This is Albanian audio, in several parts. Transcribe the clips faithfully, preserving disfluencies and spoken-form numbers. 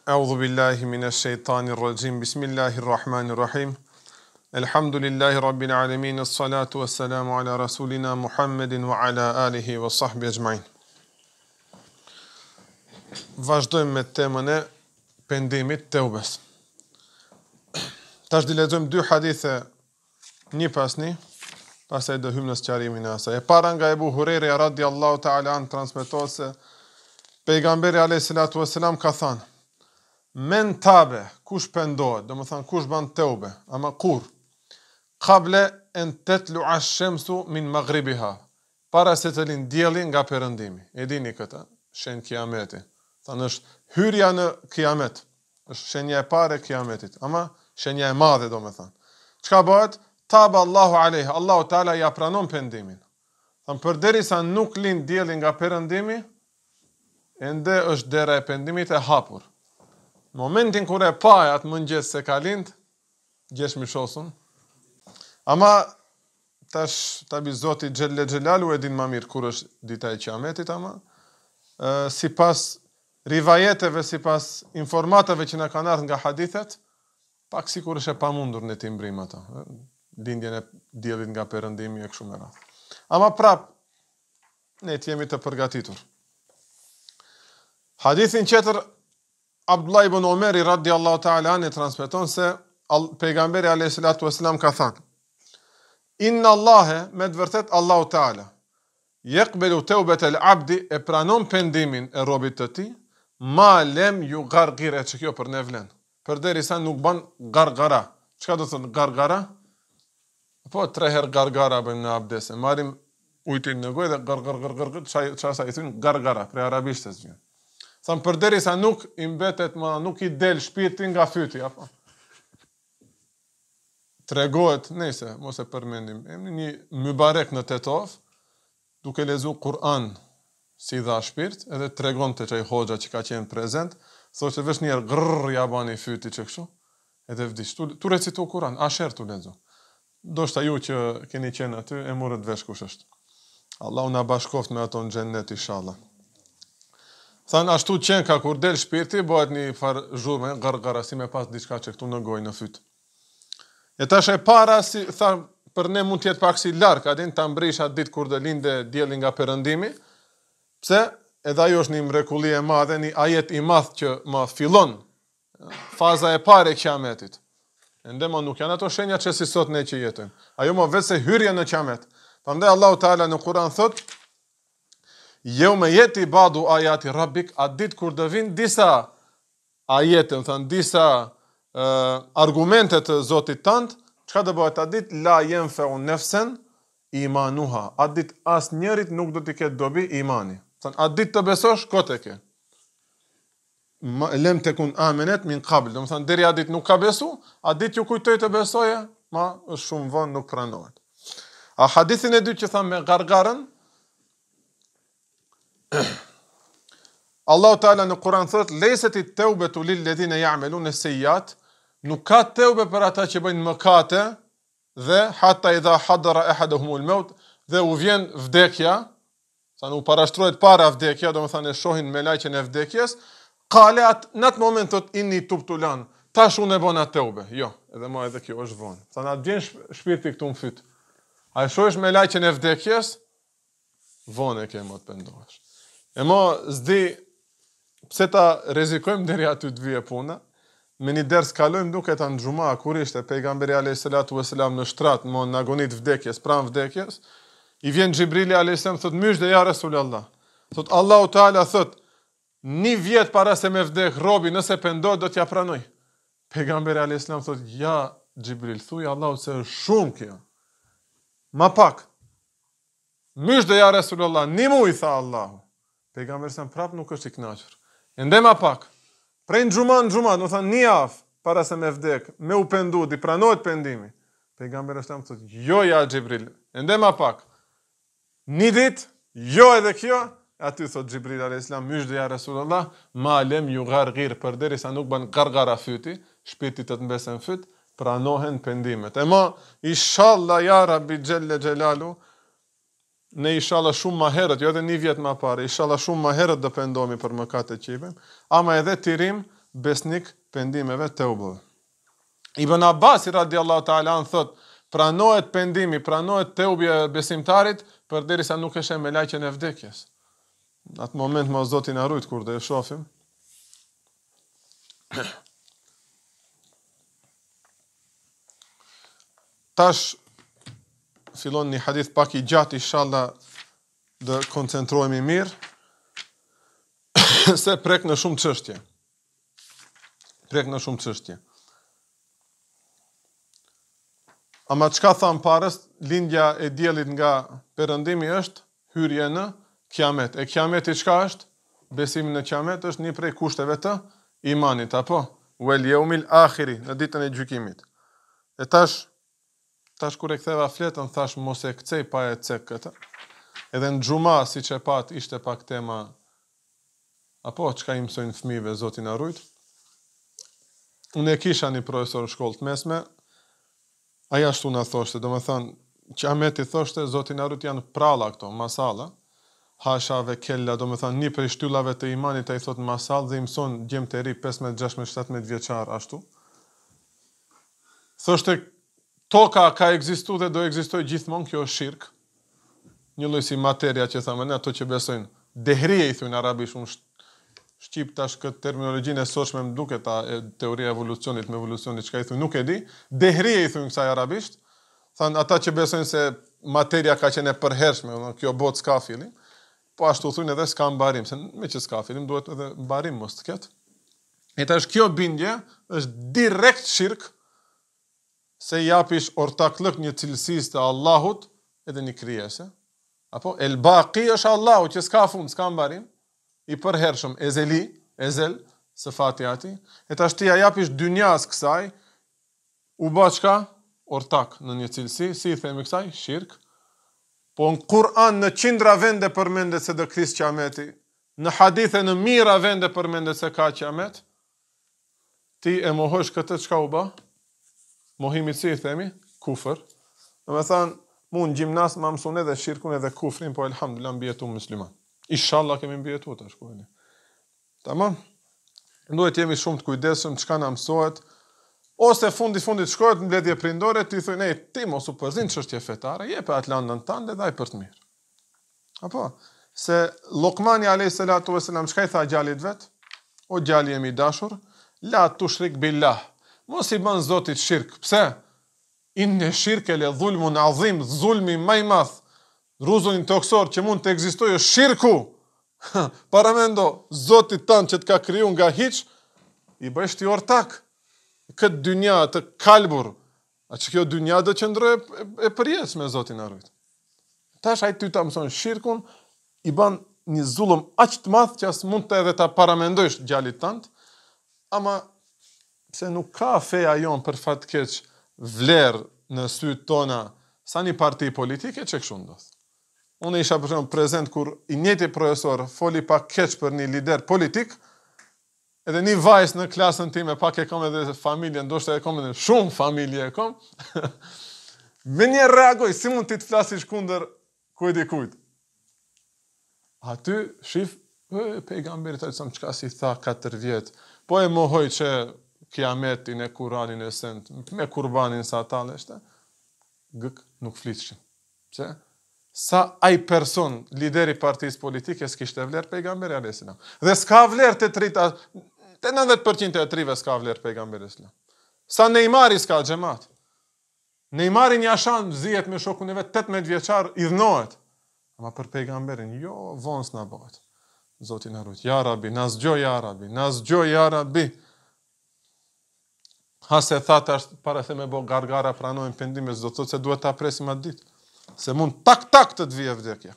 A'udhu billahi minash shaitanir rajim. Bismillahirrahmanirrahim. Alhamdulillahi rabbil alamin. As-salatu was-salamu ala rasulina Muhammedin wa ala alihi wa sahbihi ajma'in. Vazhdojmë me temën e pendimit teubes. Tash do lexojmë dy hadithe një pas një, pastaj do hyjmë në sqarimin e asaj. E para nga Ebu Hurajra radhiyallahu ta'ala an transmetohet se pejgamberi alayhis salatu wassalam ka thënë: Men tabe, kush pendohet, do më thënë kush ban teube, ama kur, kable en tetlu ash-shamsu min maghribiha, para se të lind dielli nga perëndimi. E dini këtë, shenjë kiameti. Thënë është hyrja në kiamet, është shenja e parë e kiametit, ama shenja e madhe do më thënë. Çka bëhet? Tabe Allahu alejhi, Allahu Teala ja pranon pendimin. Thënë përderisa nuk lind dielli nga perëndimi, ende është dera e pendimit e hapur. Në momentin kur e pa atë mëngjes se ka lind, gjesh mi shosun. Ama tash tabi Zoti Xhelle Xhelalu e din më mirë kur është dita e Kiametit, ama e, sipas rivajeteve, sipas informatave që na kanë ardhur nga hadithet, pak sikur është e pamundur ne të mbrim ata, lindjen e diellit nga perëndimi e kështu me radhë. Ama prap ne të jemi të përgatitur. Hadithin tjetër Abdullah ibn Omeri radhiyallahu ta'ala anhu transmeton se pejgamberi alayhis salatu wassalam ka thënë: Inna Allahe, me të vërtet Allahu Ta'ala, yaqbalu tawbata al-abdi, e pranon pendimin e robit të tij, ma lem ju gargire, që kjo për ne vlen, përderisa nuk ban gargara. Çka do thonë gargara? Po tre herë gargara bëjmë në abdes, e marrim ujin në gojë dhe gar gar gar gar, çfarë sa i thon gargara, për arabisht e vjen. Thamë përderisa nuk i mbetet më, nuk i del shpirti nga fyti, apo. Tregohet, nëse mos e përmendim, emri një Mubarek në Tetov, duke lexuar Kur'an si dha shpirt, edhe tregonte çaj hoxha që ka qenë prezent, thoshte vesh një herë grrr ja bani fyti që kështu, edhe vdiq. Tu, tu recitu Kur'an, asher tu lexo. Ndoshta ju që keni qenë aty e morët vesh kush është. Allahu na bashkoft me ato në xhennet inshallah. Thanë ashtu qenë ka kur del shpirti, bëhet një farë zhurme, gargara, si me pas diçka që këtu në gojë në fyt. E tash e para, si thanë, për ne mund tjetë pak si larkë, adin të mbrish atë ditë kur dhe linde dielli nga perëndimi, pse edhe ajo është një mrekulli e madhe, një ajet i madh që më fillon faza e pare e kiametit. Ende më nuk janë ato shenja që si sot ne që jetojmë. Ajo më vetë se hyrja në kiamet. Prandaj Allahu Teala në Kur'an thot: Jo me jeti badu ajati rabbik, atë ditë kur do vinë disa ajete, më thënë, disa uh, argumente të Zotit tënd, çka do bëhet atë ditë? La yanfa'u nafsan imanuha. Atë ditë as njerit nuk do t'i ketë dobi imani. Thënë, atë ditë të besosh, kote ke. Lem tekun amenet min qabl. Do të thënë, deri atë ditë nuk ka besu, atë ditë ju kujtoj të besoje, ma është shumë vonë, nuk pranohet. A hadithin e dytë që thamë me gargarën, Allahu Ta'ala në Kur'an thot: Lejset i teubatu lilledhine ya'melune sejjat, nuk ka teube për ata që bëjnë mëkate, dhe hatta idha hadara ahaduhumul maut, dhe u vjen vdekja, sa nuk parashtrohet para vdekja, do më thënë e shohin me lajqen e vdekjes, kale atë, në atë moment thot inni tubtulan, tash unë e bona teube. Jo, edhe ma edhe kjo është vonë. Sa në atë vjen shpirti këtu më fyt. A e shohish me lajqen e vdekjes, vonë e ke më të pendohesh. E mo zdi, pse ta rezikojmë deri aty të vije puna, me një ders kalojmë duke ta në gjuma, kur ishte pejgamberi alayhis salatu wassalam në shtrat, mo në agonit vdekjes, pran vdekjes, i vjen Xhibrili alayhis salam, thot mysh dhe ja Resulallah. Thot Allahu Teala thot, një vjet para se me vdek robi, nëse pendoj, do t'ja pranoj. Pejgamberi alayhis salam thot, ja Xhibril, thuj Allahu se është shumë kjo. Ma pak. Mysh dhe ja Resulallah, një mu i tha Allahu. Pejgamberi sa prap nuk është i kënaqur. Ende ma pak. Prej në xhuma në xhuma, do thënë një javë para se me vdek, me u pendu, di pranohet pendimi. Pejgamberi sa më thotë, jo ja Xhibril. Ende ma pak. Një ditë, jo edhe kjo, aty thot Xhibril alayhis salam, mysh dhe ja Resulullah, ma lem ju gargir, përderisa nuk bën gargara fyti, shpirti të të mbesen fyt, pranohen pendimet. E ma, inshallah ja Rabbi Xhelle Xhelalu, ne inshallah shumë ma herët, jo edhe një vjet ma pare, inshallah shumë ma herët do pendohemi për mëkatet që i bëjmë, ama edhe tirim besnik pendimeve të ubëve. Ibn Abbas radiallahu ta'ala në thot, pranohet pendimi, pranohet të ubje besimtarit, për deri sa nuk eshe me lajqen e vdekjes. Në atë moment ma Zotin arrujt, kur dhe e shofim. Tash, fillon një hadith pak i gjatë, inshallah dhe koncentrohemi mirë, se prek në shumë çështje. Prek në shumë çështje. Ama çka tham parës, lindja e diellit nga perëndimi është hyrje në kiamet. E kiameti çka është? Besimi në kiamet është një prej kushteve të imanit, apo? Wal yawmil akhiri, në ditën e gjykimit. E tash Tash kur e ktheva fletën, thash mos e kcej pa e cek këtë. Edhe në xhuma, siç e pat, ishte pak tema apo çka i mësojnë fëmijëve, Zoti na rujt. Unë e kisha një profesor në shkollë të mesme, ai ashtu na thoshte, domethënë, kiameti thoshte, Zoti na rujt janë pralla këto, masalla. Hashave kella, domethënë, një prej shtyllave të imanit ai thot masall dhe i mëson gjem të ri pesëmbëdhjetë, gjashtëdhjetë, shtatëmbëdhjetë vjeçar ashtu. Thoshte toka ka ekzistu dhe do ekzistoj gjithmonë, kjo është shirk. Një lloj si materia që thamë ne, ato që besojnë. Dehrije i thunë arabisht, unë shqip tash këtë terminologjinë e sotshme më duket ta e, teoria e evolucionit me evolucionit, çka i thunë nuk e di. Dehrije i thunë kësaj arabisht. Thanë ata që besojnë se materia ka qenë e përhershme, kjo botë s'ka fillim. Po ashtu thunë edhe s'ka mbarim, se me që s'ka fillim duhet edhe mbarim mos të ketë. E tash kjo bindje është direkt shirk, se japish ortaklëk një cilësisë të Allahut edhe një krijese. Apo el baqi është Allahu që s'ka fund, s'ka mbarim, i përhershëm, ezeli, ezel, sifati ati. E tash ti ja japish dynjas kësaj, u bë çka? Ortak në një cilësi, si i themi kësaj? Shirk. Po në Kur'an në qindra vende përmendet se do kthis qameti, në hadithe në mira vende përmendet se ka qamet. Ti e mohosh këtë, çka u bë? Mohimi si i themi, kufër. Në me thanë, mu në gjimnas ma mësun edhe shirkun edhe kufrin, po elhamdulillah mbjetu musliman. Inshallah kemi mbjetu të shkojnë. Tamam? Ndohet jemi shumë të kujdesëm, çka na mësohet, ose fundi fundit shkohet në mbledhje prindore, ti thuj, nej, ti mos u përzin çështje fetare, jepe atë landën tënde dhe ai për të mirë. Apo? Se Lokmani alayhis salatu vesselam çka i tha gjalit vet? O gjali jemi dashur, la tushrik billah. Mos i bën Zotit shirk. Pse? Inne shirke le dhulmun azim, zulmi më i madh. Rruzullin toksor që mund të ekzistojë është shirku. Paramendo, Zotit tanë që të ka kriju nga hiç, i bësh ti ortak. Këtë dynja të kalbur, a që kjo dynja do qëndrojë e, e përjes me Zotin e rujt. Tash ai ty ta mëson shirkun, i bën një zullum aq të madh që as mund të edhe ta paramendojsh gjalit tant, ama pse nuk ka feja jon për fat keq vlerë në sytë tona sa një parti politike që kështu ndodh. Unë isha për shembull prezent kur i njëjti profesor foli pak keq për një lider politik, edhe një vajzë në klasën time pak e kam edhe familje, ndoshta e kam edhe shumë familje e kam. Me një reagoj, si mund ti të flasësh kundër kujt i kujt. Aty shif e, pejgamberit atë çka si tha katër vjet, po e mohoj që kiametin e Kur'anin e sent, me kurbanin sa taleshte, gëk nuk flishin. Pse? Sa ai person, lideri partisë politike, s'kishte vlerë pejgamberi alayhis salam. Dhe s'ka vlerë të trita, te nëntëdhjetë përqind e trive s'ka vlerë pejgamberi alayhis salam. Sa Neymari s'ka xhamat. Neymarin jashan zihet me shokun e vet tetëmbëdhjetë vjeçar, i dhnohet. Ama për pejgamberin, jo, vonë s'na bëhet. Zoti na rujt. Ja Rabbi, na zgjoj ja Rabbi, na zgjoj ja Rabbi. Ha se thata është para se me bo gargara pranojnë pendime, do të thotë se duhet ta presim atë ditë. Se mund tak tak të të vijë vdekja.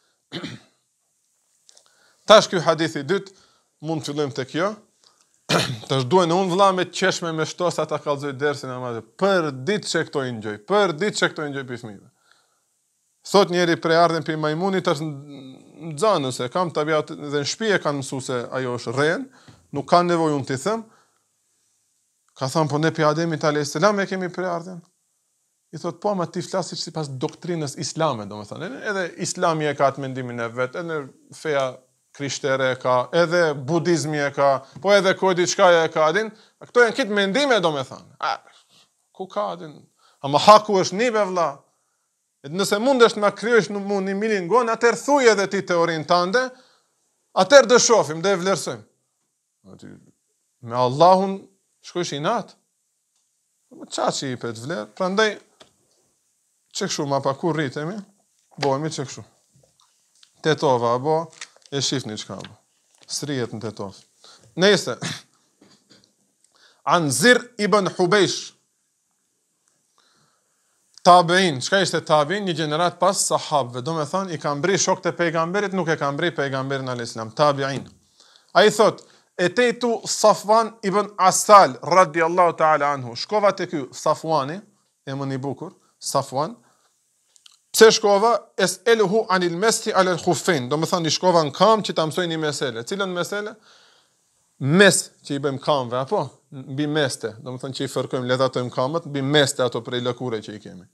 Tash ky hadithi i dytë, mund të fillojmë te kjo. Tash duhen unë vëlla me qeshme me shtosa ta kallzoj dersin e madh. Për ditë që këto i ngjoj, për ditë që këto i ngjoj për fëmijëve. Thot njeri prej ardhen për majmunit është në zanë, se kam tabiat dhe në shtëpi e kanë mësu se ajo është rren, nuk kanë nevojë unë t'i them. Ka thënë, po ne për Ademit alayhis salam e kemi prej ardhen. I thot, po, ma ti flasit sipas doktrinës islame, do me thënë. Edhe islami e ka atë mendimin e vetë, edhe feja krishtere e ka, edhe budizmi e ka, po edhe koj diçka e ka, adin, këto janë kitë mendime, do me thanë. A, ku ka, adin? Ama haku është nive, vla. E nëse mundesh me kryesh në mund një milin gonë, atër thuj edhe ti teorin tande, atër dë shofim, dhe vlerësojmë. Me Allahun, shkojsh i natë. Qa që i pet vlerë, pra ndaj, që këshu, ma pa kur rritemi, bojmi që këshu. Tetova, bo, e shifni qka, bo. Srijet në tetov. Nese, Anzir ibn Hubejsh, tabein, qka ishte tabein, një gjenerat pas sahabëve, do me thonë, i kam bri shok të pejgamberit, nuk e kam bri pejgamberin al-Islam, tabein. A i thot, e tejtu Safwan ibn Asal, radiallahu ta'ala anhu, shkova të kjo, Safwani, e më një bukur, Safwan, pse shkova, es eluhu anil mesti alel khufin, do me thonë, një shkova në kam që ta mësoj një mesele, cilën mesele? Mes që i bëjmë kamve, apo? Bi meste, do me thonë që i fërkojmë, ledhatojmë kamët, bi meste ato prej lëkure që i kemi.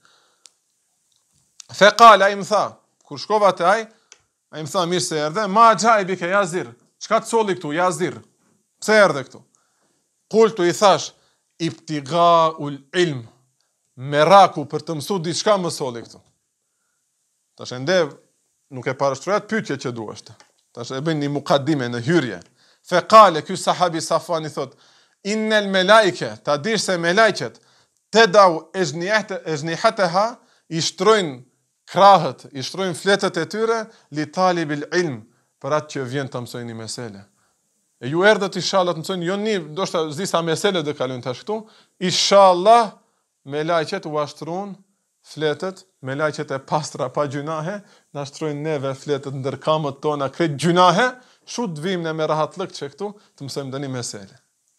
Fekal, a i më tha, kur shkova të aj, a i më tha mirë se erdhe, ma gjaj bike, jazir, qka të soli këtu, jazir, pse erdhe këtu? Kultu i thash, ibtiga ul ilm, meraku për të mësu diçka më soli këtu. Ta shende, nuk e parashtrojat pytje që duashte. Ta shende, e bëjnë një mukadime në hyrje. Fekale, kjo sahabi Safwan i thot, innel me lajke, ta dish se me lajqet, te dau e zhnihete ha, i shtrojnë krahët, i shtrojnë fletët e tyre, li talibil ilm, për atë që vjen të mësojnë një mesele. E ju erdhët i shalat mësojnë, jo një, do shta zdi sa mesele dhe kalun të ashtu, i shalat me lajqet u ashtrun fletët, me lajqet e pastra pa gjunahe, në ashtrojnë neve fletët ndërkamët tona kretë gjunahe, shu të vim në me rahatlëk që këtu, të mësojmë dhe një mesele.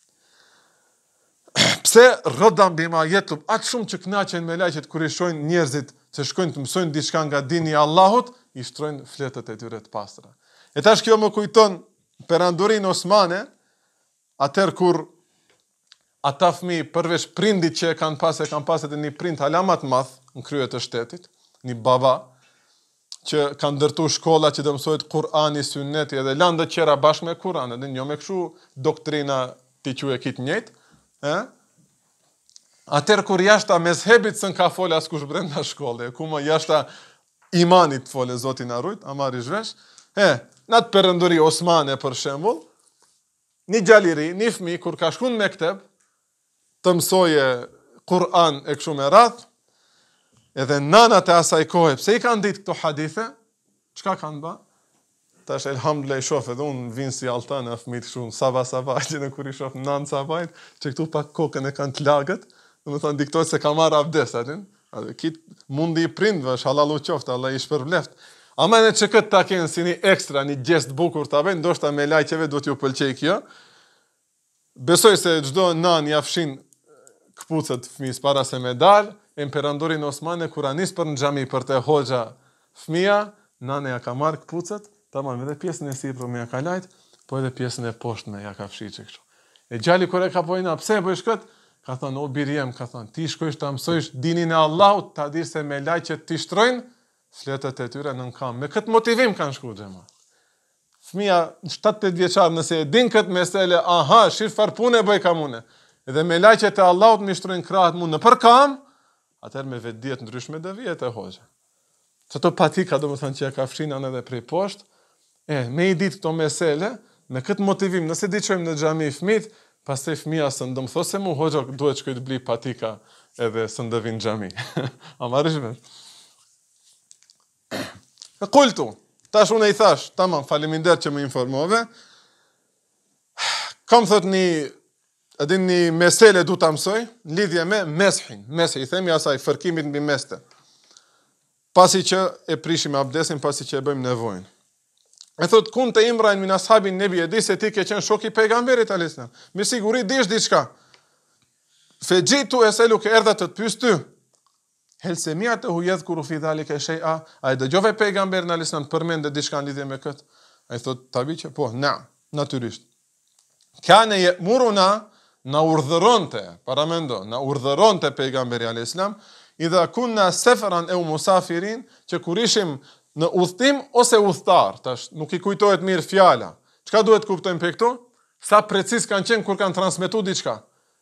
Pse rëdam bima jetub, atë shumë që knaqen me lajqet kër i shojnë njerëzit që shkojnë të mësojnë diçka nga dini Allahut, i shtrojnë fletët e tyre të pastra. E tash kjo më kujton perandorin Osmane, atër kur ata fmi përveç prindit që kanë pas e kanë pas e një prind halamat math në kryet të shtetit, një baba, që kanë dërtu shkolla që dhe mësojt Kurani, Sunneti edhe landët qera bashkë me Kur'an, edhe një me këshu doktrina ti që e kitë njëjtë, eh? Atër kur jashta mezhebit sën ka fole askush brenda shkolle, ku më jashta imanit fole zotin arrujt, amar i zhvesh, eh, në atë përënduri Osmane për shembull, një gjaliri, një fmi, kur ka shkun me kteb, të mësoje Kur'an e këshu me rath, edhe nanat e asaj kohë, pse i kanë ditë këto hadithe, qka kanë ba? Ta është elhamdulillah i shof edhe unë vinë si altan e fëmit shumë, sava sava, që në kur i shof nanë savajt, që këtu pak kokën e kanë të lagët, dhe më thonë diktojt se ka marrë abdes, atin, kitë mundi i prindve, është halalu qoftë, Allah i shpërbleft. Ama në që këtë ta kenë si një ekstra, një gjest bukur të abejnë, ndoshta me lajqeve do t'ju pëlqej kjo. Besoj se gjdo nanë jafshin këpucët fëmis para se me dalë, Imperandorin Osmane, kura nisë për në gjami për te hoxha fëmija, nane ja ka marrë këpucët, tamam, edhe pjesën e sipër me ja ka lajt, po edhe pjesën e poshtë me ja ka fshi që kështu. E gjali kore ka pojna, pse bëjsh këtë? Ka thonë, o birjem, ka thonë, ti shkojsh të mësojsh dinin e Allahut, ta dirë se me lajt që ti shtrojnë, fletët e tyre në në kam. Me këtë motivim kanë shku gjema. Fëmija, shtatëdhjetë vjeçar, nëse e din këtë mesele, aha, shirë farpune bëj kamune. Edhe me lajt që të Allahut mi shtrojnë krahët mu në për kam, atër me vetë djetë ndryshme dhe vjetë e hoxha. Që të patika do më thënë që ja ka fshinan edhe prej poshtë, e, me i ditë këto mesele, me këtë motivim, nëse di qojmë në gjami i fmit, pas të i fmija së ndëmë thosë se mu hoxha duhet që këtë bli patika edhe së ndëvin gjami. A marishme? E kultu, tash unë e i thash, tamam, falimindet që më informove, kam thot një edhe një mesele du të mësoj, në lidhje me meshin, meshi, i themi asaj, fërkimit mbi meste. Pasi që e prishim abdesin, pasi që e bëjmë nevojnë. E thot, kun të imrajnë min ashabin nebi, e di se ti ke qenë shoki pejgamberit alislam. Me siguri, dish diçka. Fe gjitu e selu ke erdha të të pys ty. Helsemia të hujedh kuru fi dhali ke shej a, a e dëgjove pejgamberin alislam përmende diçka në lidhje me këtë. A i thot, tabi që, po, na, natyrisht. Kane je muruna, na urdhëronte, para mendo, na urdhëronte pejgamberi alayhis salam, idha kunna safaran aw musafirin, që kur ishim në udhtim ose udhtar, tash nuk i kujtohet mirë fjala. Çka duhet kuptojmë për këtu? Sa preciz kanë qenë kur kanë transmetuar diçka.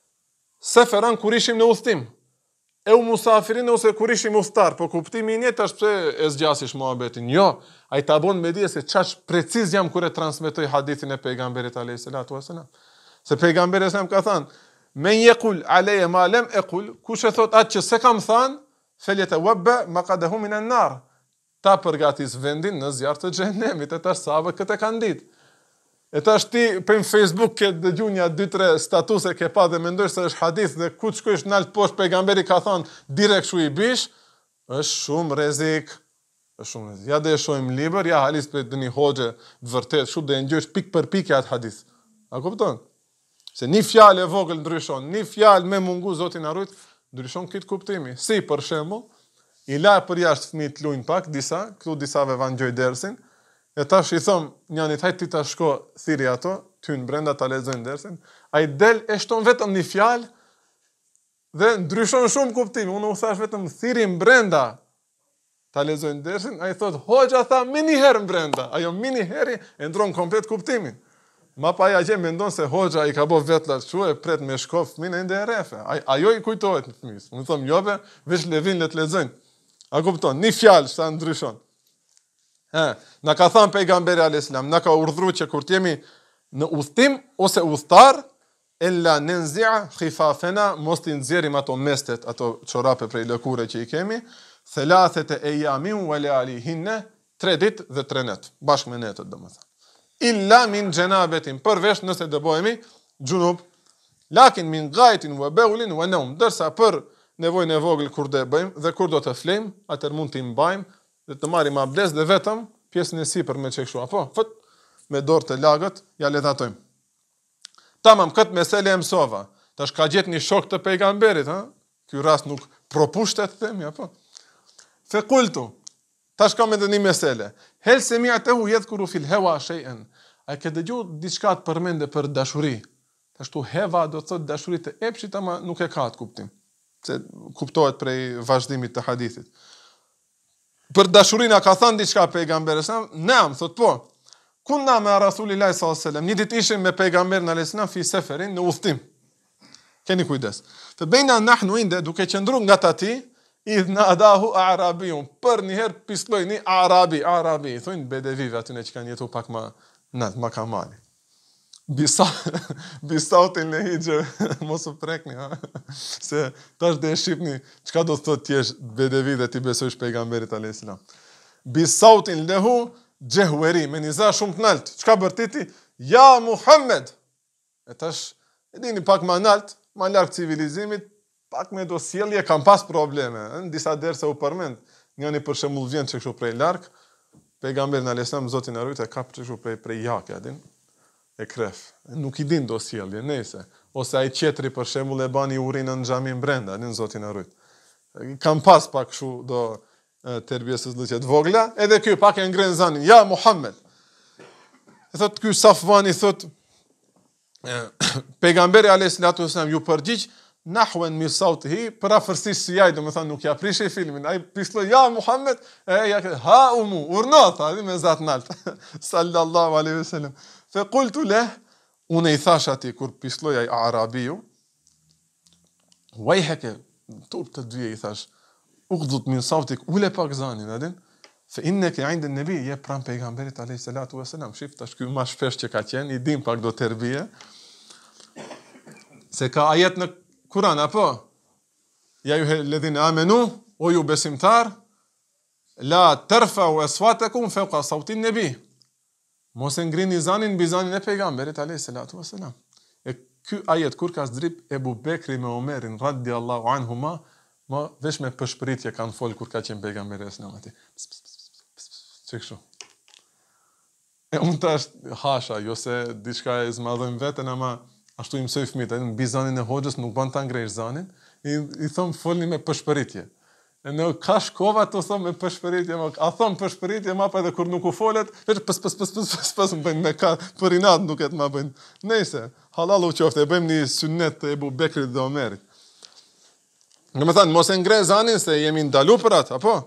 Seferan kur ishim në udhtim. E u musafirin ose kur ishim udhtar, po kuptimi i njëjtë tash pse e zgjasish muhabetin. Jo, ai ta bën me dije se çash preciz jam kur e transmetoj hadithin e pejgamberit alayhis salatu wasalam. Se pejgamberi sa më ka thënë, "Men yaqul alayya ma lam aqul", kush e thot atë që se kam thënë, "falyatawabba maqadahu min an-nar", ta përgatis vendin në zjarr të xhenemit. E tash sahabët këtë kanë ditë. E tash ti për në Facebook ke dëgju një dy tre statuse ke pa dhe mendosh se është hadith dhe ku të shkojsh nalt poshtë pejgamberi ka thonë direkt shu i bish, është shumë rrezik. Është shumë rrezik. Ja dhe e shohim libër, ja halis për dëni hoxhe të vërtet, shu dhe ndjesh pik për pik atë hadith. A kupton? Se një fjalë e vogël ndryshon, një fjalë me mungu Zotin na rujt, ndryshon këtë kuptimi. Si për shembull, i la për jashtë fëmijët luajnë pak disa, këtu disave vangjoj dersin. E tash i thom, njënit, hajt ti ta shko thiri ato, ty në brenda ta lexojnë dersin, a i del e shton vetëm një fjalë dhe ndryshon shumë kuptimi. Unë u thash vetëm thiri në brenda ta lexojnë dersin, a i thot, hoxha tha mini herë në brenda, ajo mini heri e ndron komplet kuptimin. Ma pa aja gjem mendon se hoxha i ka bo vetlat shu e pret me shkof fëmin e ndë e refe. Ajo i kujtohet në fëmis. Unë thom, jove, veç levin le të lexojnë. A kupton, një fjalë sa ndryshon. He, na ka thënë pejgamberi alayhis salam, na ka urdhëruar që kur të jemi në udhtim ose udhtar, illa nanzi'a khifafena, mos të nxjerrim ato mestet, ato çorape prej lëkure që i kemi, thalathata ayamin wa layalihinna, tre ditë dhe tre net, bashkë me netët domethënë. Illa min janabetin, përveç nëse do bëhemi junub, lakin min ghaitin wa bawlin wa nawm, dërsa për nevojën e vogël kur do e bëjmë dhe kur do të flejmë, atëherë mund t'i mbajmë dhe të marrim abdes dhe vetëm pjesën e sipër me çekshu apo fut me dorë të lagët ja ledatojmë. Tamam, këtë mesele e mësova. Tash ka gjetë një shok të pejgamberit, ha? Ky rast nuk propushtet themi apo. Fe qultu, tash kam edhe një mesele. Hel semi'tahu yadhkuru fil hawa shay'an. A ke dëgjuar diçka të përmende për dashuri? Tash tu heva do të thotë dashuri të epshit, ama nuk e ka atë kuptim. Se kuptohet prej vazhdimit të hadithit. Për dashurina ka thënë diçka pejgamberi sa, "Naam", thot po. Kunna me Rasulillahi sallallahu alaihi wasallam, një ditë ishim me pejgamberin alayhis salam fi seferin në udhtim. Keni kujdes. Fe bejna nahnu inde duke qëndruar nga tati, idh nadahu a'rabiyun. Për një herë pisloi një arabi, arabi, thonë bedevive aty që kanë jetuar pak më nat, më kamali. Bisa bisautin e hijë, mos u prekni, ha. Se tash dhe e shqipni, çka do të thotë ti je bedevi dhe ti besojsh pejgamberit alayhis salam. Bisautin lehu jehweri, me një zah shumë të nalt. Çka bërtiti? Ja Muhammed. E tash e dini pak më nalt, më larg civilizimit, pak me do sjellje kam pas probleme. Në disa derse u përmend, njëri për shembull vjen çka prej larg, pejgamberi alayhis salam Zoti na rujt e kap çka prej prej jake, a din? E kref. Nuk i din do sjellje, nese. Ose ai qetri për shembull e bani urinë në xhamin brenda, në Zotin e rujt. Kam pas pak kështu do terbiyesës lëqe të vogla, edhe ky pak e ngren zanin, ja Muhammed. E thot ky Safvani thot pejgamberi alayhis salatu wasalam ju përgjigj nahwan min sautihi, për afërsisht si ai, domethënë nuk ja prishej filmin. Ai pisloi ja Muhammed, e ja ha umu, urnata, me zat nalt. Sallallahu alaihi wasallam. Fe qultu leh, unë i thash ati kur pisloj ai arabiu, wajheke, turp të dyje i thash, ugdhut min sautik, ule pak zanin, adin, fe inneke indë në nebi, je pran pejgamberit alayhis salatu wasalam, shif, tash kjo ma shpesh që ka qenë, i dim pak do tërbije, se ka ajet në Kur'an, apo, ja ju ledhin amenu, o ju besimtar, la tërfa u esfatekum feuka sautin nebi, mos e ngrini zanin mbi zanin e pejgamberit alayhis salatu wasalam. E ky ajet kur ka zdrip Ebu Bekri me Omerin radiallahu anhuma, ma vesh me pëshpëritje kanë fol kur ka qenë pejgamberi alayhis salam aty. Çekshu. E unë tash hasha, jo se diçka e zmadhojmë veten, ama ashtu i mësoj fëmijët, mbi zanin e hoxhës nuk bën ta ngresh zanin, i, i thon folni me pëshpëritje. E në ka shkova të thonë me pëshpëritje, a thonë pëshpëritje, ma pa edhe kur nuk u folet, veç pës, pës, pës, pës, pës, pës, më bëjnë me ka, për inat nuk e të ma bëjnë. Nejse, halal u qofte, e bëjmë një sunnet të Ebu Bekrit dhe Omerit. Në me thanë, mos e ngre zanin se jemi ndalu për atë, apo?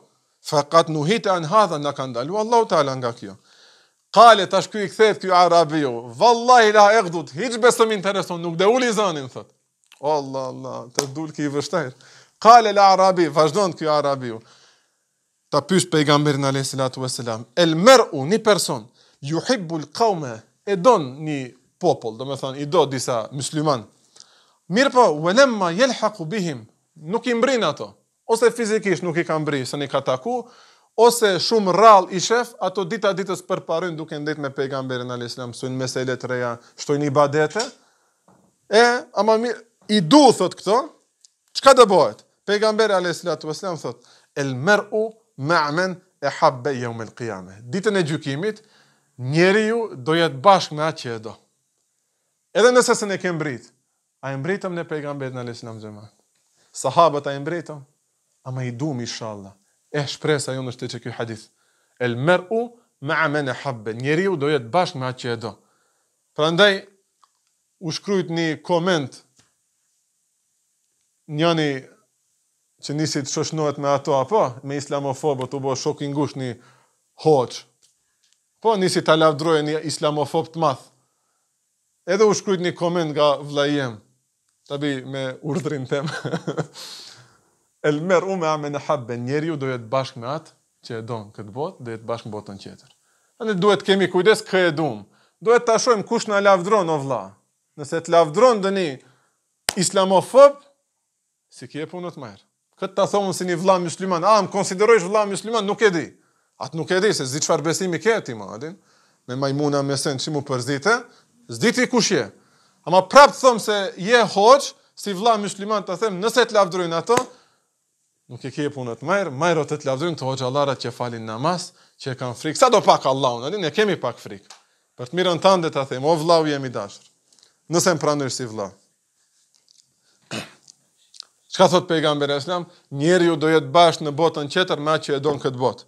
Fakat nuhita an hadha, na ka ndalu Allahu Taala nga kjo. Kale tash ky i kthehet ky arabiu, vallahi la eghdut, hiç besëm intereson, nuk dhe uli zanin, thot. Allah, Allah, të dul ki i vështajr. Kale la arabi, vazhdon ky arabiu. Ta pyes pejgamberin alayhi salatu vesselam, el mer'u, një person, yuhibbu al-qawma, e don një popull, do me thënë, i do disa musliman. Mirë po, walamma yalhaqu bihim, nuk i mbrin ato, ose fizikisht nuk i ka mbri, se një ka taku, ose shumë rrall i shef, ato dita ditës përparojnë duke ndet me pejgamberin alayhis salam, mësojnë mesele të reja, shtojnë ibadete, e, ama mirë, i du, thot këto, çka do bëhet? Pejgamberi alayhis salatu vesselam thot, el mer'u ma'men e habbe yawm al-qiyamah. Ditën e gjykimit, njeriu do jetë bashkë me atë që e do. Edhe nëse se ne kem mbrit, a e mbritëm në pejgamberin alayhis salam xhamat. Sahabët a e mbritëm, ama i dum inshallah. E shpresa jonë është që ky hadith. El mer'u ma'a man habba. Njeriu do jetë bashkë me atë që e do. Prandaj u shkrujt një koment njëni që nisi të shoshnohet me ato, apo me islamofobët u bo shok i ngushtë një hoç. Po nisi ta lavdroje një islamofob të madh. Edhe u shkrujt një koment nga vllai jem. Tabi me urdhrin tem. El mer'u ma'a man habba, njeriu do jetë bashkë me atë që e don këtë botë, do jetë bashkë në botën tjetër. Ne duhet kemi kujdes kë e dum. Duhet ta shohim kush na lavdron o vlla. Nëse të lavdron dëni islamofob, si ke punë të mirë. Këtë ta thonë si një vlla musliman, a më konsiderojsh vlla musliman, nuk e di. Atë nuk e di se s'di çfarë besimi ke ti më, a din? Me majmuna me sen që mu përzite, s'di ti kush je. Ama prap të thom se je hoç, si vlla musliman të them, nëse të lavdrojnë ato, nuk e ke punët mirë, mirë të të lavdrojnë të hoxhallarat që falin namaz, që e kanë frikë. Sa do pak Allahun, a din? Ne kemi pak frikë. Për të mirën tënde ta them, o vllau jemi dashur. Nëse më pranojsh si vlla. Çka thot pejgamberi islam? Njeriu do jetë bashkë në botën tjetër me atë që e don këtë botë.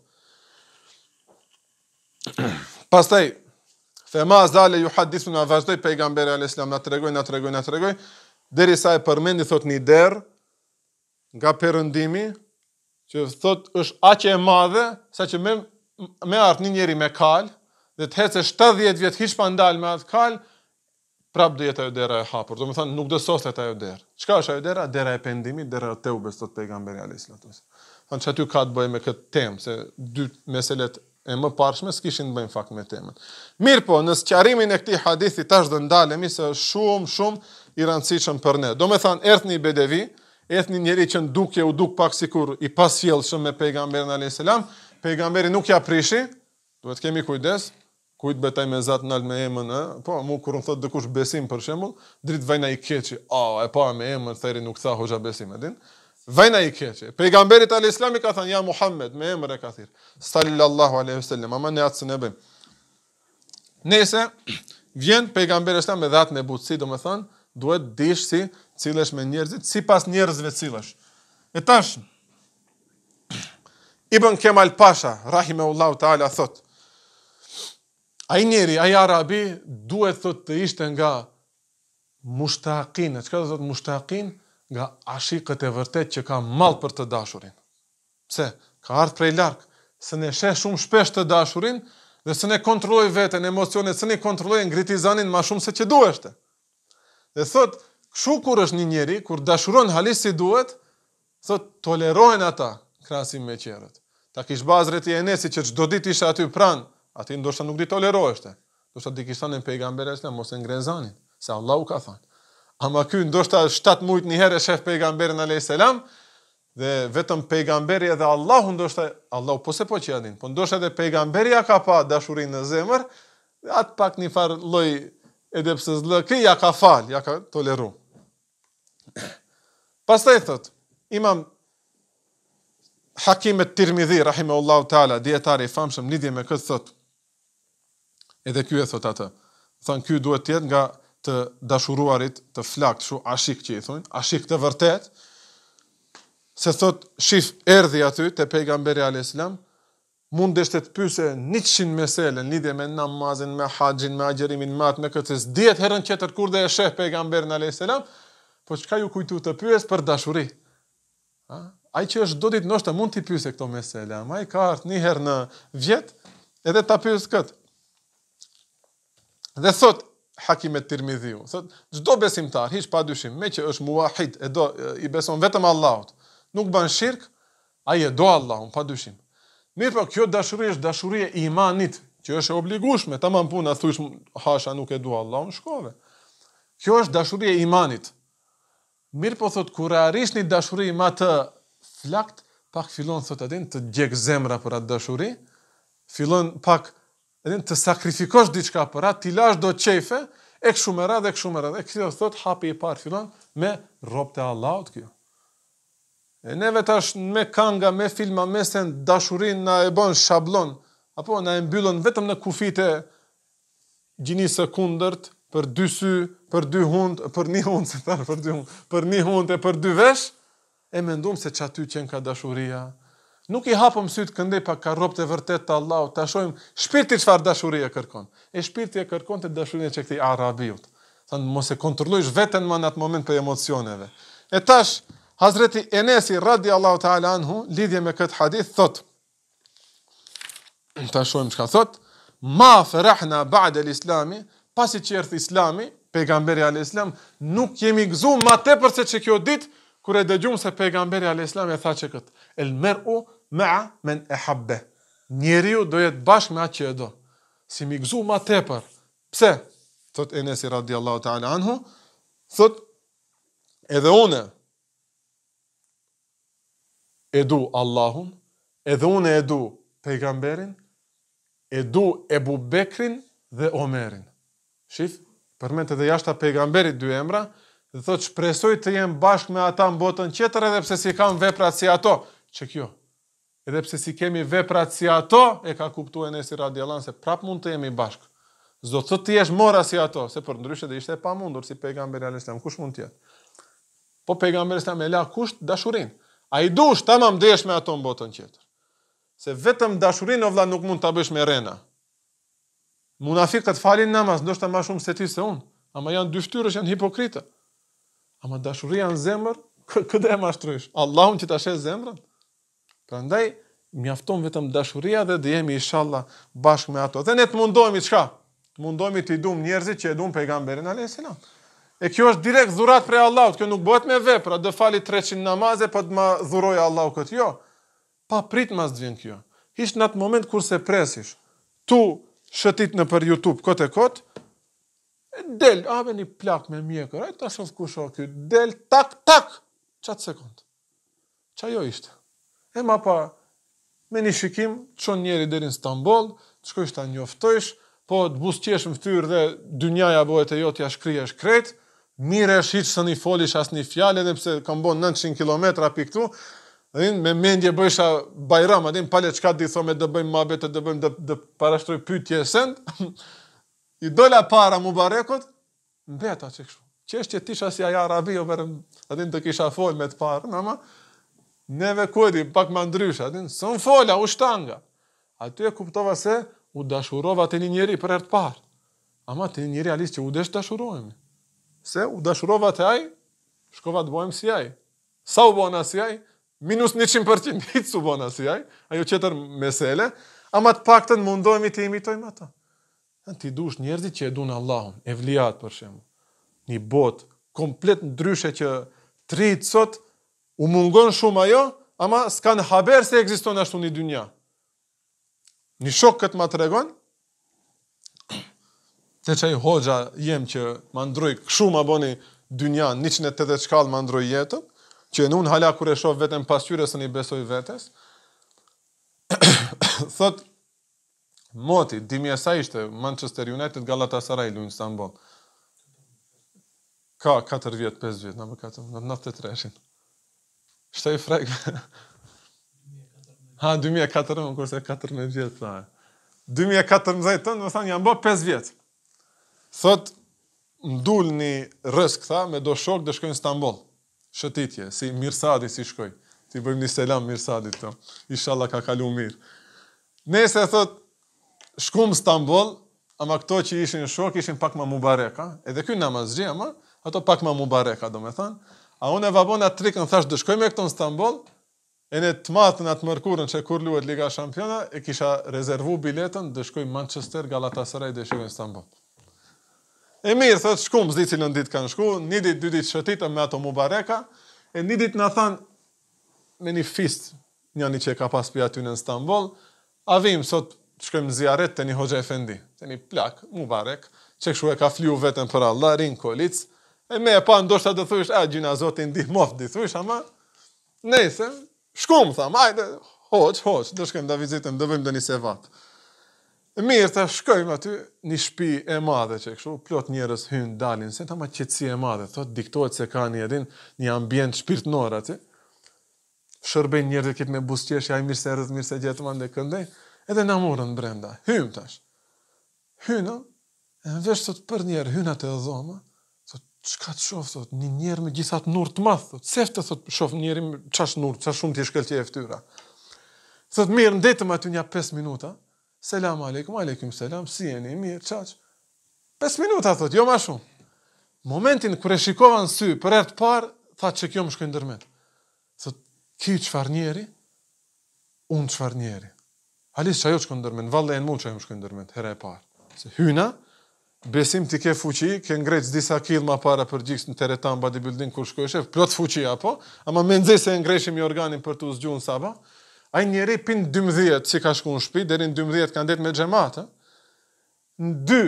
Pastaj Fema zale ju hadithuna, vazhdoj pejgamberi alayhis salam na tregoj, na tregoj, na tregoj, derisa e përmendi thot një derë nga perëndimi, që thot është aq e madhe, saqë me me art një njeri me kal, dhe të hecë shtatëdhjetë vjet hiç pa ndal me atë kal, prap do jetë ajo dera e hapur. Do të thonë nuk do soslet ajo derë. Çka është ajo dera? Dera e pendimit, dera e teubes, thot pejgamberi alayhis salam. Thonë që aty ka të bëjë me këtë temë, se dy meselet e më parshme s'kishin të bëjnë fakt me temën. Mirë po, në sqarimin e këtij hadithi tash do ndalemi se është shumë, shumë i rëndësishëm për ne. Do me thënë, erdh një bedevi, erdh një njeri që ndukje u duk pak sikur i pasjellshëm me pejgamberin alayhis salam, pejgamberi nuk ja prishi, duhet kemi kujdes, kujt betaj me zat nalt me emën, ë? Po, mu kur më thot dikush besim për shembull, drit vajna i keqi, a, e pa me emën, theri nuk tha hoxha besim, e din? Vajna i keqe. Pejgamberit alayhis salam i ka thënë ja Muhammed, me emër e ka thirr. Sallallahu alaihi wasallam, ama ne atë ne bëjmë. Nëse vjen pejgamberi islam me dhatë me butësi, do të thonë, duhet dish si cillesh me njerëzit, sipas njerëzve cillesh. E tash Ibn Kemal Pasha, rahimahullahu taala, thot, ai njeri, ai arabi, duhet thot të ishte nga mushtaqin. Çka do thot mushtaqin? Nga ashikët e vërtet që ka mall për të dashurin. Pse? Ka ardhur prej larg, se ne sheh shumë shpesh të dashurin dhe se ne kontrolloj veten, emocionet, se ne kontrolloj ngritizanin më shumë se që duheshte. Dhe thot, kshu kur është një njeri, kur dashuron halis si duhet, thot tolerojnë ata krahasim me qerët. Ta kish bazret i Enesi që çdo ditë isha aty pranë, aty ndoshta nuk di toleroheshte. Ndoshta di kishtanin pejgamberin islam mos e ngrezanin, se Allahu ka thënë. Ama ky ndoshta shtat mujt një herë shef pejgamberin alayhis salam dhe vetëm pejgamberi edhe Allahu ndoshta Allahu po se po që adin, po ndoshta edhe pejgamberi ja ka pa dashurinë në zemër, atë pak një far lloj edepsizllëki ja ka fal, ja ka toleru. Pastaj thot Imam Hakim at-Tirmidhi rahimahullahu taala, dietari i famshëm lidhje me këtë thot. Edhe ky e thot atë. Thon ky duhet të jetë nga të dashuruarit, të flakt, shu ashik që i thonë, ashik të vërtet, se thot, shif erdhi aty te pejgamberi alayhis salam, mundeshte të pyese njëqind mesele në lidhje me namazin, me haxhin, me agjerimin, me atë, me këtë, dihet herën tjetër kur dhe e sheh pejgamberin alayhis salam, po çka ju kujtu të pyes për dashuri? Ha? ai që është do ditë ndoshta mund t'i pyesë këto mesele, ama ai ka ardhur një herë në vjet edhe ta pyes kët. Dhe thot Hakim et-Tirmidhiu, thot çdo besimtar, hiç padyshim, me që është muahid, e do i beson vetëm Allahut, nuk bën shirk, ai e do Allahun padyshim. Mirë, po kjo dashuri është dashuria e imanit, që është e obligueshme, tamam puna thush hasha nuk e do Allahun, shkove. Kjo është dashuria e imanit. Mirë, po thot kur arrish një dashuri më të flakt, pak fillon thot atë të gjek zemra për atë dashuri, fillon pak edhe të sakrifikosh diçka për atë, ti lash do qefe, e kështu me radhë, e kështu me radhë. E kjo thot hapi i parë fillon me robët e Allahut kjo. E neve tash me kanga, me filma, me sen dashurin na e bën shablon, apo na e mbyllën vetëm në kufite gjinisë së kundërt, për dy sy, për dy hund, për një hund, se thanë për dy hund, për një hund e për dy vesh, e mendum se që aty qenë ka dashuria. Nuk i hapëm sytë këndej pa ka robët e vërtet të Allahut, ta shojmë shpirti çfarë dashurie kërkon. E shpirti e kërkon të dashuria që këtij arabiut. Thanë mos e kontrollojsh veten më në atë moment për emocioneve. E tash Hazreti Enesi radiallahu ta'ala anhu lidhje me këtë hadith thot. Ta shojmë çka thot. Ma ferahna ba'da al-islami, pasi që erdhi Islami, pejgamberi alayhis salam, nuk jemi gëzuar më tepër se që kjo ditë kur e dëgjum se pejgamberi alayhis salam e tha që kët. El mer'u ma'a man ahabba. Njeriu do jetë bashkë me atë që e do. Si mi gëzuar më tepër. Pse? Thot Enesi radiallahu ta'ala anhu, thot edhe une e du Allahun, edhe une e du pejgamberin, e du Ebu Bekrin dhe Omerin. Shif, përmend edhe jashta pejgamberit dy emra, dhe thot shpresoj të jem bashkë me ata në botën tjetër edhe pse si kam veprat si ato. Që kjo? Edhe pse si kemi veprat si ato, e ka kuptuar Enesi radiallahu anhu se prap mund të jemi bashkë. S'do të thotë ti jesh mora si ato, se për ndryshe dhe ishte e pamundur si pejgamberi alayhis salam, kush mund të jetë? Po pejgamberi sa me la kusht dashurinë. Ai dush tamam desh me ato në botën tjetër. Se vetëm dashurinë o vlla nuk mund ta bësh me rena. Munafiqët falin namaz, ndoshta më shumë se ti se unë, ama janë dy fytyrësh, janë hipokrita. Ama dashuria në zemër, këtë e mashtrojsh. Allahun që ta shes zemrën. Prandaj mjafton vetëm dashuria dhe dhe jemi inshallah bashkë me ato. Dhe ne të mundohemi çka? Të mundohemi të idum njerëzit që e duan pejgamberin alayhis salam. E kjo është direkt dhurat prej Allahut, kjo nuk bëhet me vepra, do fali treqind namaze, po të ma dhuroj Allahu këtë, jo. Pa prit mas të vjen kjo. Hiç në atë moment kur se presish, tu shëtit në për YouTube, kote kot, del, ave një plak me mjekër, e ta shof kush o kjo, del, tak, tak, qatë sekund. Qa jo ishte? E ma pa, me një shikim, çon njeri deri në Stamboll, të shkojsh ta njoftojsh, po të busqesh në fytyrë dhe dynjaja bëhet e jotja shkrihesh krejt, miresh hiç s'ni folish as një fjalë, edhe pse kam bon nëntëqind kilometra pi këtu, din me mendje bëjsha bajram, a din pale çka di thome do bëjmë mohabet, do bëjmë do, do parashtroj pyetje send. I dola para Mubarekut, mbeta çe kështu. Çështje tisha si aja arabi, o verëm, a din të kisha fol me të parën, ama neve kodi pak më ndryshe, a din, s'un fola u shtanga. Aty e kuptova se u dashurova të një njeri për herë të parë. Ama të një njeri alis që u desh dashurohemi. Se u dashurova të aj, shkova të bojmë si aj. Sa u bona si aj? Minus njëqind përqind, hitë su bona si aj, ajo qëtër mesele, ama të paktën mundohemi të imitojmë ata. Ti dush njerëzit që e dun Allahun, evliat për shemë. Një botë komplet ndryshe që të rritë sot, u mungon shumë ajo, ama s'kan haber se ekziston ashtu një dynja. Një shok këtë ma të regon, te që i hoxha jem që ma ndroj, këshu ma boni dynjan, njëqind e tetëdhjetë shkallë ma ndroj jetën, që në unë hala kur e shoh vetëm pasqyre së një besoj vetes, thot, moti, dimi e sa ishte, Manchester United, Galatasaray, lu në Istanbul. Ka katër vjetë, pesë vjetë, në më katër, në nëntë e treshin. Shtaj frek. Ha, dy mijë e katërmbëdhjetë, kurse katërmbëdhjetë vjetë, tha. dy mijë e katërmbëdhjetë, në më thanë, janë bo pesë vjetë. Thot, mdull një rësk, tha, me do shok dhe shkojnë në Istanbul. Shëtitje, si Mirsadi si shkoj. Ti bëjmë një selam Mirsadit, të. Inshallah ka kalu mirë. Nese, thot, shkum Istanbul, ama këto që ishin shok, ishin pak ma mubareka. Edhe kjo namazgji, ama, ato pak ma mubareka, do me thanë. A unë e vabona trikën, thash, dë shkoj me këto në Istanbul, E ne të matën atë mërkurën që kur luet Liga Shampiona, e kisha rezervu biletën dhe shkoj Manchester, Galatasaray dhe shkoj Istanbul. E mirë, thot, shkum, zdi cilën ditë kanë shku, një ditë, dy ditë shëtitëm me ato Mubareka, e një ditë në thanë, me një fist, njëni që e ka pas për aty në Istanbul, avim, sot, shkojmë zjaret të një Hoxha Efendi, të një plak, Mubarek, që këshu e ka fliu vetën për Allah, rinë kolic, e me e pa ndoshta dhe thush, a, gjina zotin di moft, di thush, ama, nejse, shkum, tham, ajde, hoq, hoq, dhe shkojmë da vizitëm, dhe vëjmë dhe një sevat. Mirë, të shkojmë aty, një shpi e madhe që kështu, plot njerës hynë, dalin, se ta ma qëtësi e madhe, thot, diktohet se ka njerin një ambient shpirtnor aty, shërbej njerë dhe kitë me busqesh, ja i mirë se rrët, mirë se gjetë man dhe këndej, edhe në morën brenda, hymë tash. Hynë, e në vesh, thot, për njerë, hynë atë e dhoma, thot, qka të shofë, thot, një njerë me gjithat nur të math, thot, sefte, thot, shofë njeri me qash nur, qash shumë t'i shkelqe e ftyra. Thot, mirë, ndetëm aty një pesë minuta, selam aleikum, aleikum selam, si jeni, mirë, qaq. Pes minuta, thot, jo ma shumë. Momentin kër e shikova në sy, për ertë parë, tha që kjo më shkojnë dërmet. Thot, ki qfar njeri, unë qfar njeri. Halis që ajo shkojnë dërmet, valle e në mund që ajo më shkojnë dërmet, here e parë. Se hyna, besim ti ke fuqi, ke ngrejtës disa kilë ma para për gjikës në teretan bodybuilding kur shkojshë, plot fuqi apo, ama me nëzë se ngrejshim i organin për të uzgju në saba, a i njeri pin dymdhjet, si ka shku në shpi, derin dymdhjet kanë det me gjematë, në dy,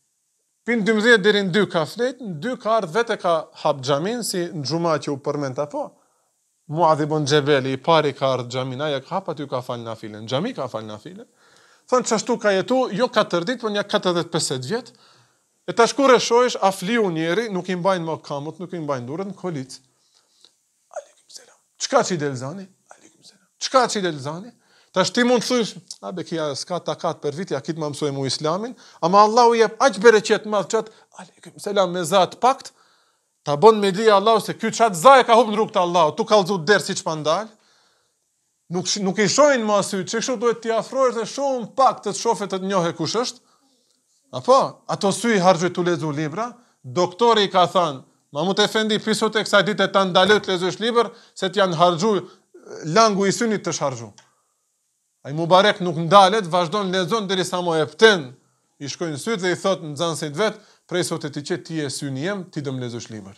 pin dymdhjet derin dy ka flet, në dy ka ardhë vete ka hap gjamin, si në gjuma që u përment apo, Muadh ibn Gjebeli, i pari ka ardhë gjamin, aja ka hap aty ka falë na file, në gjami ka falë na file, thënë që ashtu ka jetu, jo katër dit, për një katërdhjetë e pesëdhjetë vjet, e ta shkure shojsh, a fliu njeri, nuk i mbajnë më kamut, nuk i mbajnë durët, në kolic. Aleikum selam. Qka që i delzani? Qka që i delzani? Ta shti mund të thush, a be kja s'ka takat për vit, ja kitë ma mësoj mu islamin, ama Allahu jep aq bereqet madh qatë, aleikum selam me zatë pakt, ta bon me dhja Allahu se kjo qatë za e ka hup në rrugë të Allahu, tu kalzu derë si që pandal, nuk, nuk i shojnë ma sy, që kështu duhet t'i afrojsh dhe shumë pak të të shofe të të njohe kush është, apo, ato sy i hargjoj të lezu libra, doktori i ka thanë, Mahmut Efendi pisut e kësaj dite ta ndalët lezush liber, se t'janë hargjuj langu i synit të shargju. A i Mubarek nuk ndalet, vazhdon lezon dheri sa mo e pëten, i shkojnë syt dhe i thot në zansit vet, prej sot e ti që ti e syni jem, ti dëm lezush liber.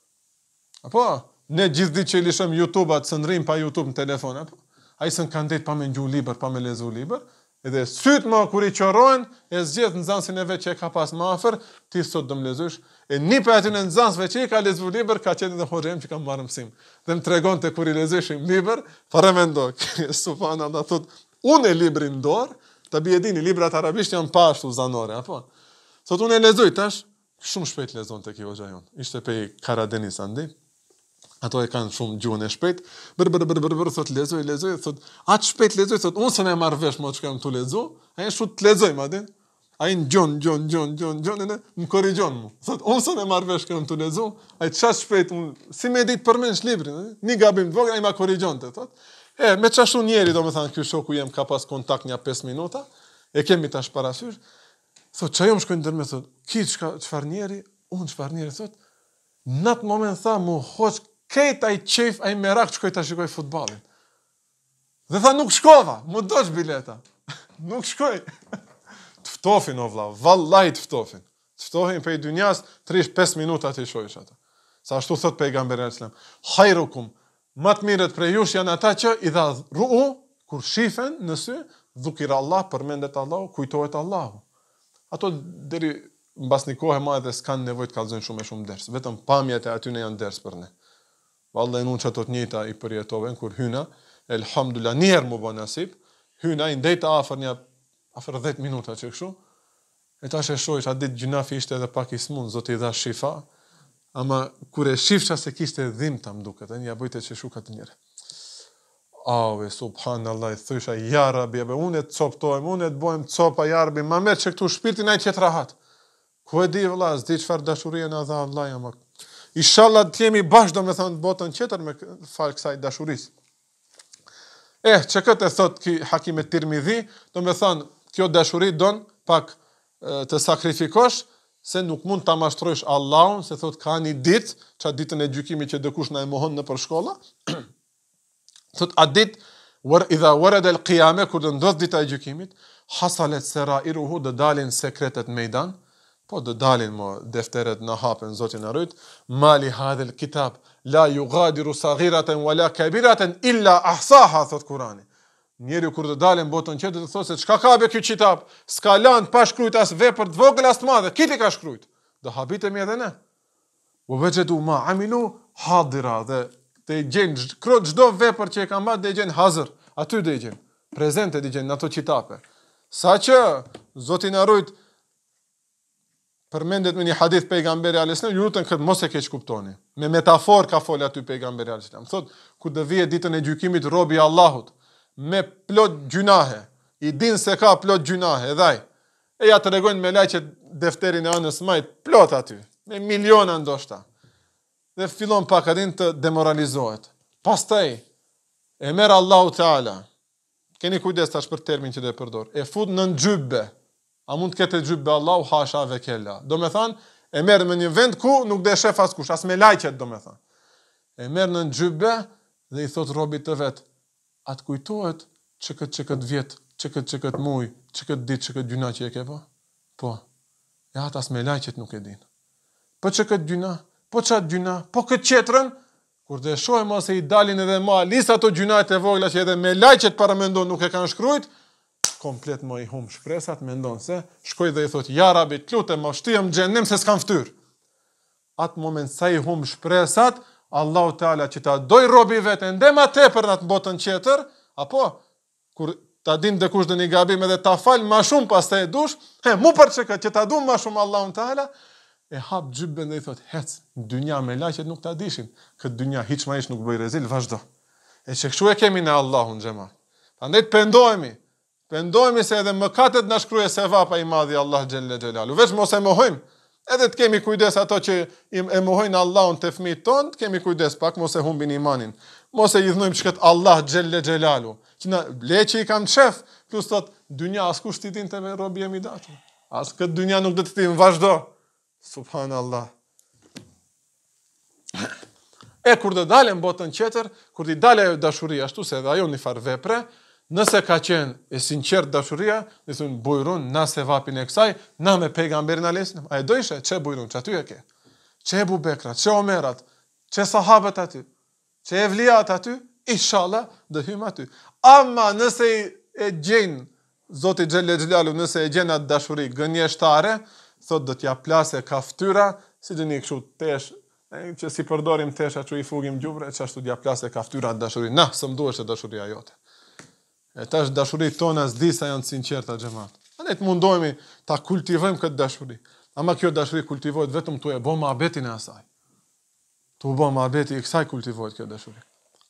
Apo, ne gjithë dit që i lishëm YouTube-at, së nërim pa YouTube në telefon, apo, a i së në kandet pa me ngju liber, pa me lezu liber, edhe syt ma kur i qorojnë, e zgjedh në zansin e vet që e ka pas ma afer, ti sot dëm lezush, e një për aty në zansve që i ka lezu liber, ka qenë dhe hoxhem që ka marrë mësim. Dhe më tregon të kur i lezushim liber, fare me ndo, Sufana da thot, unë e libri në dorë, të bjedini, librat arabisht janë pashtu zanore, apo? Thot, unë e lezuj tash, shumë shpejt lezon të kjo hoxha jonë. Ishte pe i Karadenis andi, ato e kanë shumë gjuhën e shpejt, bër, bër, bër, bër, bër, thot, lezoj, lezoj, thot, atë shpejt lezoj, thot, unë se ne marrë vesh mo që kam të lezu, a e shut të lezoj, ma din, a i në gjon, gjon, gjon, gjon, gjon, e më korrigjon mu. Thot, unë se ne marrë vesh kam të lezu, a i qash shpejt, unë, si me ditë përmensh librin, një gabim të vogë, a i ma korrigjon të, thot, e, me qashu njeri, do me thanë, kjo shoku jem ka pas kontakt një pesë minuta, e kemi tash parasysh, thot, që ajo më shkojnë dërme, thot, ki qfar njeri, unë qfar njeri, thot, në atë moment tha, mu hoq, kejt a i qef, a i merak që shkoj të shikoj futbalin. Dhe tha, nuk shkova, mu dosh bileta. Nuk shkoj. Të ftofin, o vla, vallaj të ftofin. Të ftofin për i dynjas, trish pesë minuta të i shojsh ata. Sa ashtu thot pejgamberi alayhis salam, khairukum, më të mirët prej jush janë ata që i dha ru'u, kur shifen në sy, dhukira Allah, përmendet Allahu, kujtohet Allahu. Ato deri mbas një kohë ma edhe s'kanë nevojë të kallëzojnë shumë e shumë ders. Vetëm pamjet e aty ne janë ders për ne. Vallahi unë që të të njëta i përjetove, kur hyna, elhamdulillah, njerë mu bë nasip, hyna i ndejta afer një, afer dhjetë minuta që këshu, e tash e shojsh, a ditë gjunafi ishte edhe pak i smun, zoti i dha shifa, ama kur e shifqa se kishte dhimta më duket, e një bëjte që shukat njëre. Awe, subhanallah, i thysha, ja rabi, ebe, unë e të coptojmë, unë e të bojmë copa, ja rabi, ma merë që këtu shpirtin a i qëtë rahat. Ku e di, vëlla, zdi qëfar dashurie në dha Allah, jam Inshallah të jemi bashkë do me thonë botën qëtër me falë kësaj dashuris. Eh, që këtë e thot ki Hakime Tirmidhi, do me thonë kjo dashuri don pak e, të sakrifikosh, se nuk mund të mashtrojsh Allahun, se thot ka një ditë, që ditën e gjykimit që dëkush na e mohon në për shkolla, Thot atë ditë, war idha warada al-qiyama, kur do ndodh dita e gjykimit, hasalet sarairuhu, do dalin sekretet mejdan, po do dalin mo defteret në hapen, Zotin e rujt, mali hadha al-kitab la yughadiru saghiratan wala kabiratan illa ahsaha, thot Kurani. Njeri kur do dalin botën tjetër të thotë se çka ka be ky kitab, s'ka lanë pa shkruajt as vepër të vogël as të mëdha, kiti ka shkruajt. Do habitemi edhe ne. U wajadu ma amilu hadira, dhe të gjen çdo vepër që e kanë bërë, dhe gjen hazër, aty dhe gjen, prezente dhe gjen në ato kitabe. Saqë Zoti na rujt, përmendet me një hadith pejgamberi alayhis salam, ju lutem këtë mos e keq kuptoni. Me metafor ka fol aty pejgamberi alayhis salam. Thot, kur do vije ditën e gjykimit robi i Allahut me plot gjunahe, i din se ka plot gjunahe, dhaj. E ja tregojnë me lajqet defterin e anës majt, plot aty, me miliona ndoshta. Dhe fillon pak adin të demoralizohet. Pastaj, e merë Allahu Teala, keni kujdes tash për termin që dhe përdor, e fut në në gjybbe, a mund të kete gjybbe Allahu, hasha ve kella. Do me thanë, e merë në një vend ku nuk dhe shef as kush, as me lajqet do me thanë. E merë në në gjybbe dhe i thot robit të vetë, atë kujtohet që këtë që këtë vjetë, që këtë që këtë muj, që këtë ditë, që këtë gjuna që e ke po? Po, e atë as me lajqet nuk e din. Po që këtë gjuna, po që atë gjuna, po këtë qetërën, kur dhe shojë ma se i dalin edhe ma, lisa ato gjunajt e vogla që edhe me lajqet para mendon nuk e kanë shkrujt, komplet ma i hum shpresat, mendon se, shkoj dhe i thot, ja rabi, t'lute, ma shtijëm gjennim se s'kan ftyr. Atë moment sa i hum shpresat, Allahu Teala që ta doj robi vete, ndema te për në të botën qeter, apo, kur ta din dhe kush dhe një gabim edhe ta falë ma shumë pas të e dush, he, mu për që këtë që ta du ma shumë Allahu Teala, e hap gjybben dhe i thot, hec, dynja me laqet nuk ta dishin, këtë dynja hiq ma ish nuk bëj rezil, vazhdo. E që këshu e kemi në Allahun gjema. Andaj të pendojmi, pendojmi se edhe mëkatet në shkruje se vapa i madhi Allah Gjelle Gjelalu. Veç mos e mohojmë, edhe të kemi kujdes ato që e mohojnë Allahun të fëmijët tonë, të kemi kujdes pak, mos e humbin imanin. Mos e idhnojmë që këtë Allah Gjelle Gjelalu. Që në le që i kam qef, plus thot, dynja askush t'i din të me robi jemi datu. As këtë dynja nuk dhe të tim, vazhdo. Subhanallah. E kur dhe dalën botën qeter, kur t'i dalë ajo dashuria, ashtu se edhe ajo një farë vepre, nëse ka qenë e sinqert dashuria, dhe thunë bujrun, na se vapin e kësaj, na me pejgamberin alesin, a e dojshë, që bujrun, që aty e ke? Që Ebu Bekrat, që Omerat, që sahabët aty, që evliat aty, inshallah, dhe hymë aty. Ama nëse e gjenë, Zoti Gjelle Gjelalu, nëse e gjenë atë dashuri gënjeshtare, thot do t'ja plase kaftyra, si dhe një këshu tesh, e, që si përdorim tesha që i fugim gjuvre, që ashtu t'ja plase kaftyra atë dashuri. Na, së mduesh e dashuria jote. E tash dashurit tona s'di sa janë sinqerta xhamat. Ne të mundohemi ta kultivojmë këtë dashuri. Ama kjo dashuri kultivohet vetëm tu e bë mohabetin e asaj. Tu bë mohabeti i kësaj kultivohet kjo dashuri.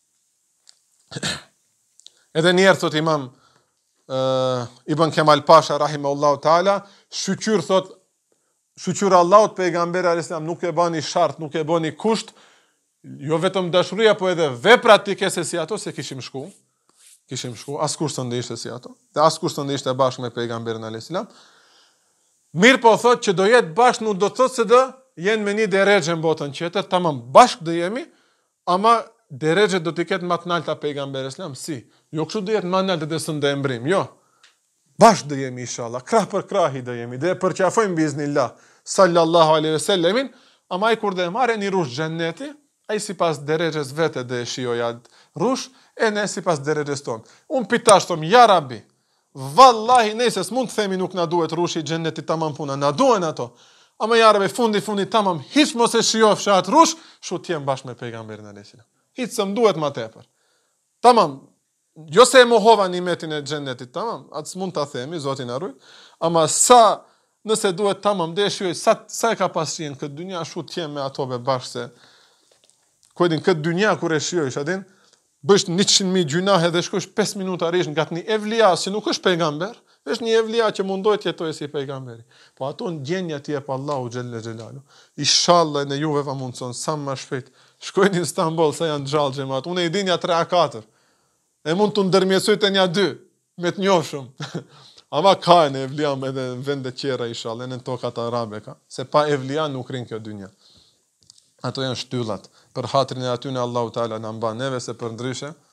Edhe një herë thot Imam uh, Ibn Kemal Pasha rahimahullahu taala, shqyr thot shqyr Allahut pejgamberi alayhis salam nuk e bani shart, nuk e bani kusht, jo vetëm dashuria, po edhe veprat ti kese si ato se kishim shku. Kishim shku, askush të ndishte si ato, dhe askush të ndishte bashkë me pejgamberin alayhis salam. Mirë po thot që do jetë bashkë, nuk do të thot se do jenë me një deregje në botën qeter, tamam bashkë do jemi, ama deregje do t'i ketë më të nalta pejgamberit alayhis salam, si? Jo kështu do jetë më nalta dhe së ndembrim, jo. Bashkë do jemi inshallah, krah për krahi do jemi, dhe përqafojmë biznillah, sallallahu alaihi wasallam, ama ai kur do e marrë një rush xhenneti, ai sipas deregjes vete dhe shijoja rush, e ne si pas deregjes tonë. Unë pitash tomë, ja Rabbi, vallahi nëse s'mund të themi nuk na duhet rushi xhennetit tamam puna, na duhen ato. Ama ja Rabbi, fundi fundi tamam, hiç mos e shijofsh atë rush, shu t'jem bashkë me pejgamberin alayhis salam. Hiç s'm duhet më tepër. Tamam, jo se e mohova nimetin e xhennetit, tamam, atë s'mund ta themi, Zoti na ruaj, ama sa nëse duhet tamam, dhe shijoj sa sa e ka pasjen këtë dynja, shu t'jem me ato be bashkë se kodin këtë dynja kur e shijoj, shadin, bësh njëqind mijë gjunahe dhe shkosh pesë minuta rish nga një evlia që nuk është pejgamber, është një evlia që mundoj të jetojë si pejgamberi. Po ato në gjenja ti e pa Allahu Gjelle Gjelalu. Inshallah në juve va mundson sa më shpejt. Shkojnë në Istanbul sa janë gjallë xhamat. Unë e di nja tre a katër. E mund të ndërmjetësoj të nja dy me të njohshëm. Ama ka në evlia edhe në vende tjera inshallah, në tokat arabe ka. Se pa evlia nuk rin kjo dynja. Ato janë shtyllat. Për hatrin e aty në Allahu Teala na mban neve, se për ndryshe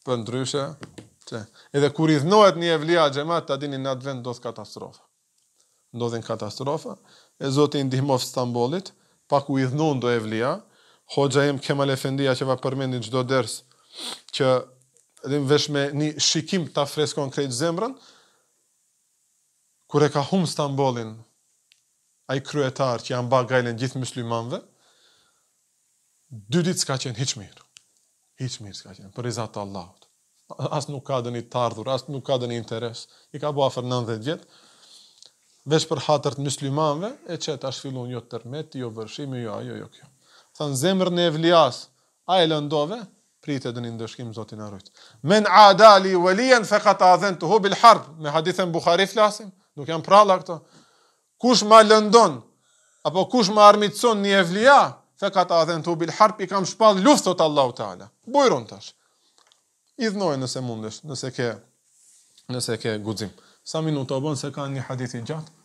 Për ndryshe, që, edhe kur i dhnohet një evlia xhamat, ta dini në atë vend ndodh katastrofa. Ndodhin katastrofa, e Zoti i ndihmoft Stambollit, pa ku i dhnon do evlia, Hoxha im Kemal Efendia që va përmendin çdo ders, që edhe vesh me një shikim ta freskon krejt zemrën, kur e ka hum Stambollin, ai kryetar që janë ba gajlen gjithë muslimanëve, dy ditë s'ka qenë hiç mirë. Hiç mirë s'ka qenë, për izat të Allahut. As nuk ka dëni të ardhur, as nuk ka dëni interes. I ka bua afër nëntëdhjetë vjet, veç për hatër të muslimanëve, e që tash fillon jo tërmeti, jo vërshimi, jo ajo, jo kjo. Thanë zemrën e evlias, a e lëndove, pritë e dëni ndëshkim Zotin e rujt. Men adali waliyan faqat adhantuhu bil harb, me hadithën Buhari flasim, nuk janë pralla këto. Kush ma lëndon, apo kush ma armitson një evlia, faqat adhantuhu bil harb, i kam shpall luftë thot Allahu Teala. Bujron tash. Idhnoj nëse mundesh, nëse ke nëse ke guxim. Sa minuta bën se ka një hadith i gjatë?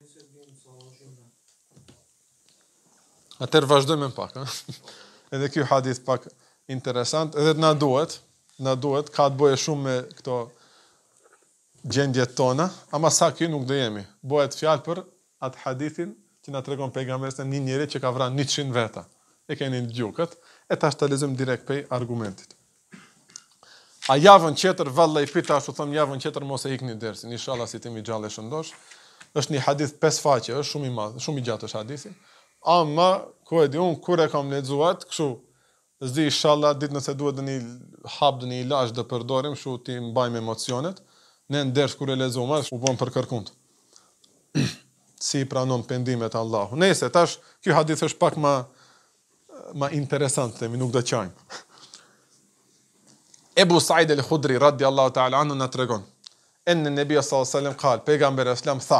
Atër vazhdojmë pak, ha? Edhe ky hadith pak interesant, edhe na duhet, na duhet, ka të bëje shumë me këto gjendjet tona, ama sa ky nuk do jemi. Bëhet fjalë për atë hadithin që na tregon pejgamberi se një njeri që ka vrarë njëqind veta. E keni dëgjuar kët, e tash ta lexojmë direkt pej argumentit. A javën tjetër vallai pita ashtu them javën tjetër mos e ikni dersin, inshallah si timi gjallë shëndosh. Është një hadith pesë faqe, është shumë i madh, shumë i gjatë është hadithi. Ama ku e di un kur e kam lexuar, kështu s'di inshallah ditë nëse duhet dëni hap dëni ilaç të përdorim, kështu ti mbajmë emocionet. Ne nders kur e lexuam, u bën për kërkunt. Si pranon pendimet Allahu. Nëse tash ky hadith është pak më më interesant, themi, nuk do të qajmë. Ebu Said el-Khudri radiallahu ta'ala anhu na tregon. Enë nëbija sallallahu alaihi wasallam qal, pejgamberi islam tha: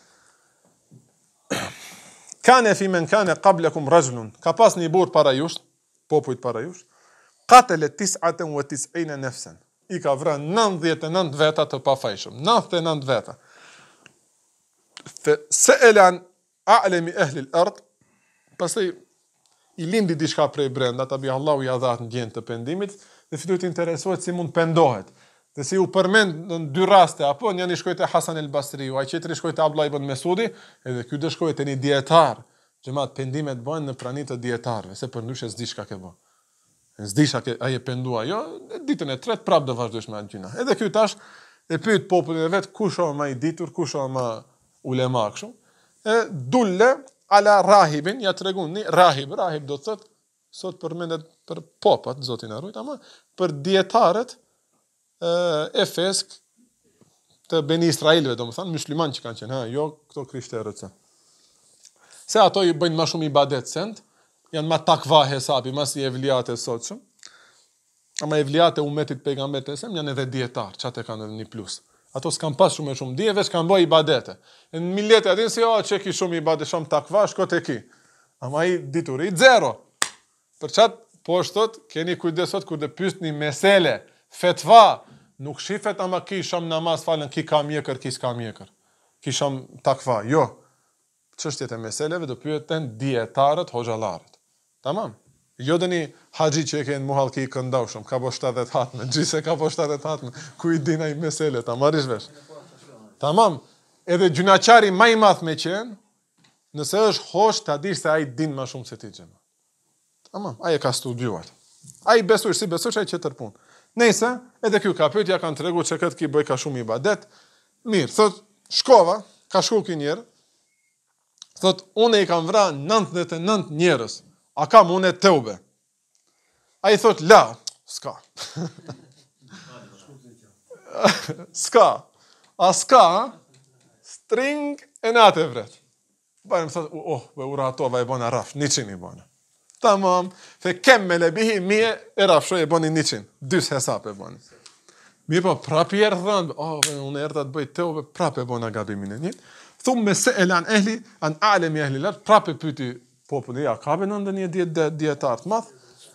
Kane fi men kane qablakum rajulun, ka pas një burr para jush, popujt para jush, qatala tis'atan wa tis'ina nafsan. I ka vrarë nëntëdhjetë e nëntë veta të pafajshëm, nëntëdhjetë e nëntë veta. Fe sa'alan a'lami ahli al-ard, pastaj i lindi diçka prej brenda, tabi Allahu ja dha ndjen të pendimit, dhe filloi të interesohet si mund pendohet. Dhe si u përmend në dy raste, apo njëri shkoi te Hasan el-Basri, ai tjetri shkoi te Abdullah ibn Mesudi, edhe ky do shkoi te një dietar. Xhamat pendimet bëhen në praninë të dietarëve, se përndryshe s'di çka ke bë. S'di çka ke ai e pendua, jo, ditën e tretë prap do vazhdosh me atë gjëna. Edhe ky tash e pyet popullin e vet kush është më i ditur, kush është më ulema kështu. E dulle ala rahibin, ja tregon një rahib, rahib do të thotë sot përmendet për popat, Zotin e rujt, ama për dietarët e fesk të Beni Israilëve, do më thanë, musliman që kanë qenë, ha, jo këto krishterët se. Se ato i bëjnë ma shumë ibadet send, janë ma takva hesapi, ma si evliate sotshëm, ama evliate umetit pejgamberit e sem, janë edhe dietar, qatë e kanë edhe një plus. Ato s'kan pas shumë e shumë dije, veç kanë bëj ibadete. Në milete adin si, o, që ki shumë ibadet, shumë takva, shko te ki. Ama i dituri, zero. Për qatë, po shtot, keni kujdesot kur dhe pyst një mesele, fetva, nuk shifet ama ki sham namaz falen, ki ka mjekër, ki s'ka mjekër. Ki sham takva, jo. Çështjet e meseleve do pyeten dietarët, hoxhallarët. Tamam. Jo dhe një haxhi që e kenë muhallki i këndaushëm, ka po shtatëdhjetë hatme, gjise ka po shtatëdhjetë hatme, ku i dina i mesele, ta marrish vesh. Tamam. Edhe gjunaqari më i madh me qenë, nëse është hoxh, ta dish se ai din më shumë se ti xhema. Tamam, ai e ka studiuar. Ai besoj si besosh ai çetër punë. Nëse edhe ky ka pyetja kanë treguar se këtë ki bëj ka shumë ibadet. Mirë, thot, shkova, ka shku ky njerë. Thot, unë i kam vrarë nëntëdhjetë e nëntë njerëz. A kam unë teube? Ai thot, la, s'ka. S'ka. A s'ka, string e natë vret. Bajmë thot, oh, be uratova e bona rafsh, niçin i bona. Tamam, fe kemmele bihi mije e rafshoj e boni niçin. Dys hesap e boni. Mirë po, prap i erë dhënë, oh, unë erë të bëj teube, prap e bona gabimin e njët. Thumë me se elan ehli, anë alemi ehli lartë, prap e pyti populli, ja, ka bënë ndë një djetartë math.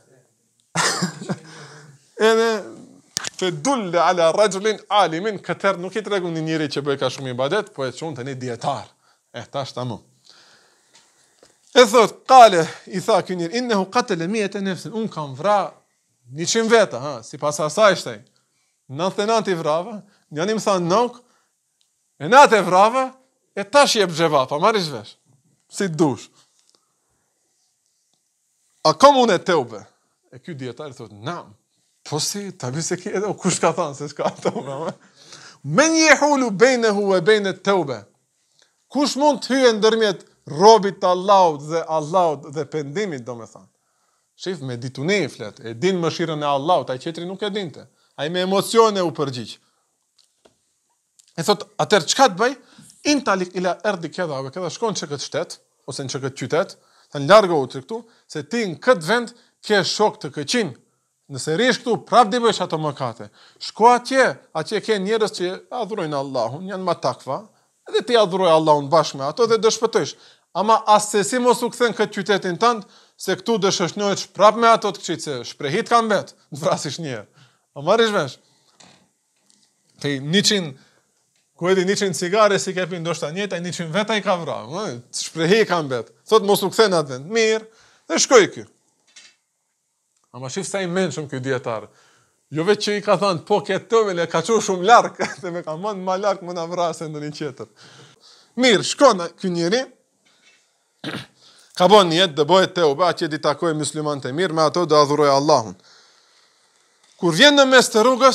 Edhe, fe dulle ala rajulin alimin, këtër nuk i tregu një njëri që bëj ka shumë ibadet, po e qonë të një djetar. Eh, ta është tamu. E thot, kale, i tha kënjër, innehu katele mijet e nefsin, unë kam vra njëqin veta, ha, si pas asaj shtaj. nëntëdhjetë e nëntë i vrave, njani më thanë nuk, e natë e vrave, e tash jep xhevapa, marrish vesh. Si dush. A kam unë e teube? E ky dietari thotë, nam, po si, ta vi se ki edhe, kush ka thënë se s'ka teube? Men yehulu bejnehu e bejne teube. Kush mund të hyjë ndërmjet robit të Allahut dhe Allahut dhe pendimit, do me thënë. Shif, me dituni i flet, e din mëshirën e Allahut, ai qetri nuk e dinte. Ai me emocione u përgjigj. E thot, atër çka të bëj? Intalik ila erdi këdha, ove këdha shkon që këtë shtet, ose në që këtë qytet, të në largo u të këtu, se ti në këtë vend ke shok të këqin. Nëse rish këtu, prap di bësh ato mëkate. Shko atje, atje ke njerëz që adhurojnë Allahun, janë ma takva, edhe ti adhuroj Allahun bashkë me ato dhe dëshpëtojsh. Ama asë si mos u kthen këtë qytetin tënd, se këtu dëshëshnojsh prap me ato të këqit, se shprehit kanë bet, të vrasish njerë. A marrish vesh? Te njëqin, ku edhi njëqin cigare si kepi ndoshta njëta, njëqin veta i ka vra. Shprehi kanë bet. Thot mos u kthen atë vend. Mirë, dhe shkoj kjo. Ama shif sa i menshëm ky dietar. Jo vetë që i ka thënë, po ke tëve, le ka qu shumë larkë, dhe me ka mënë ma larkë më në vrasë ndër një qeter. Mirë, shkon ky njeri, ka bon njetë, dhe bojët te ube, atje di takoj musliman të mirë, me ato dhe adhuroj Allahun. Kur vjen në mes të rrugës,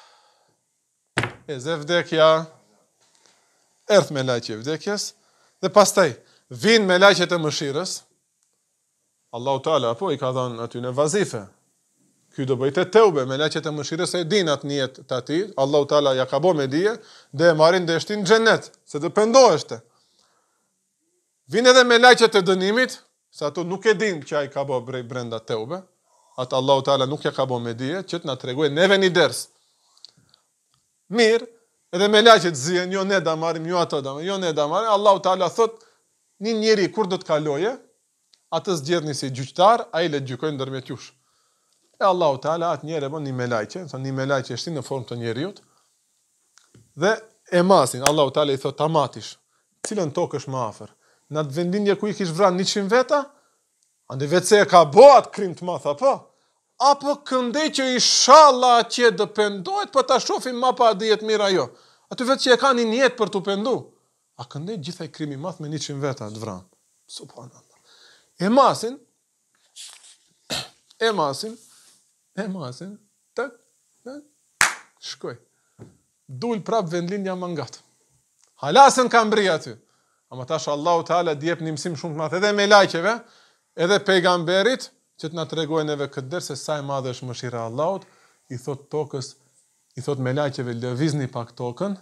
e ze vdekja, erth me lajqe vdekjes, dhe pastaj, vin me lajqet e mëshirës, Allahu Teala apo i ka dhënë aty në vazife. Ky do bëjte teube me laqet e mëshirës e din atë njet të ati, Allahu Teala ja ka bo me dije, dhe e marin dhe shtin xhenet, se dhe pendoheshte. Vin edhe me laqet e dënimit, se ato nuk e din që ai ka bo brej brenda teube, atë Allahu Teala nuk ja ka bo me dije, që të na tregoj neve një ders. Mirë, edhe me laqet zien, jo ne da marim, jo ato da marim, jo ne da marim, Allahu Teala thot, një njeri kur do të kaloje, atës gjerni si gjyqtar, a i le të gjykojnë ndërmjet jush. E Allahu Teala atë njerë e bon një melajqe, një melajqe eshti në formë të njeriut, dhe e masin, Allahu Teala i thot tamatish, cilën tokë është më afer. Në atë vendinje ku i kish vran njëqind veta, andi vetë se e ka bo atë krim të matha, po, apo këndej që i shalla atje dë pendojt, për ta shofim ma pa dijet mira jo. Aty vetë që e ka një njetë për të pendu. A këndej gjithaj krimi math me njëqind veta të vran. Subhanallah. E masin, e masin, e masin, të, të, shkoj. Dull prap vendlinja më ngatë. Halasën kam bri aty. Ama tash Allahu Teala djep një mësim shumë të madh edhe me lajqeve, edhe pejgamberit, që të na tregojnë edhe këtë derë se sa e madhe është mëshira e Allahut, i thot tokës, i thot me lajqeve lëvizni pak tokën,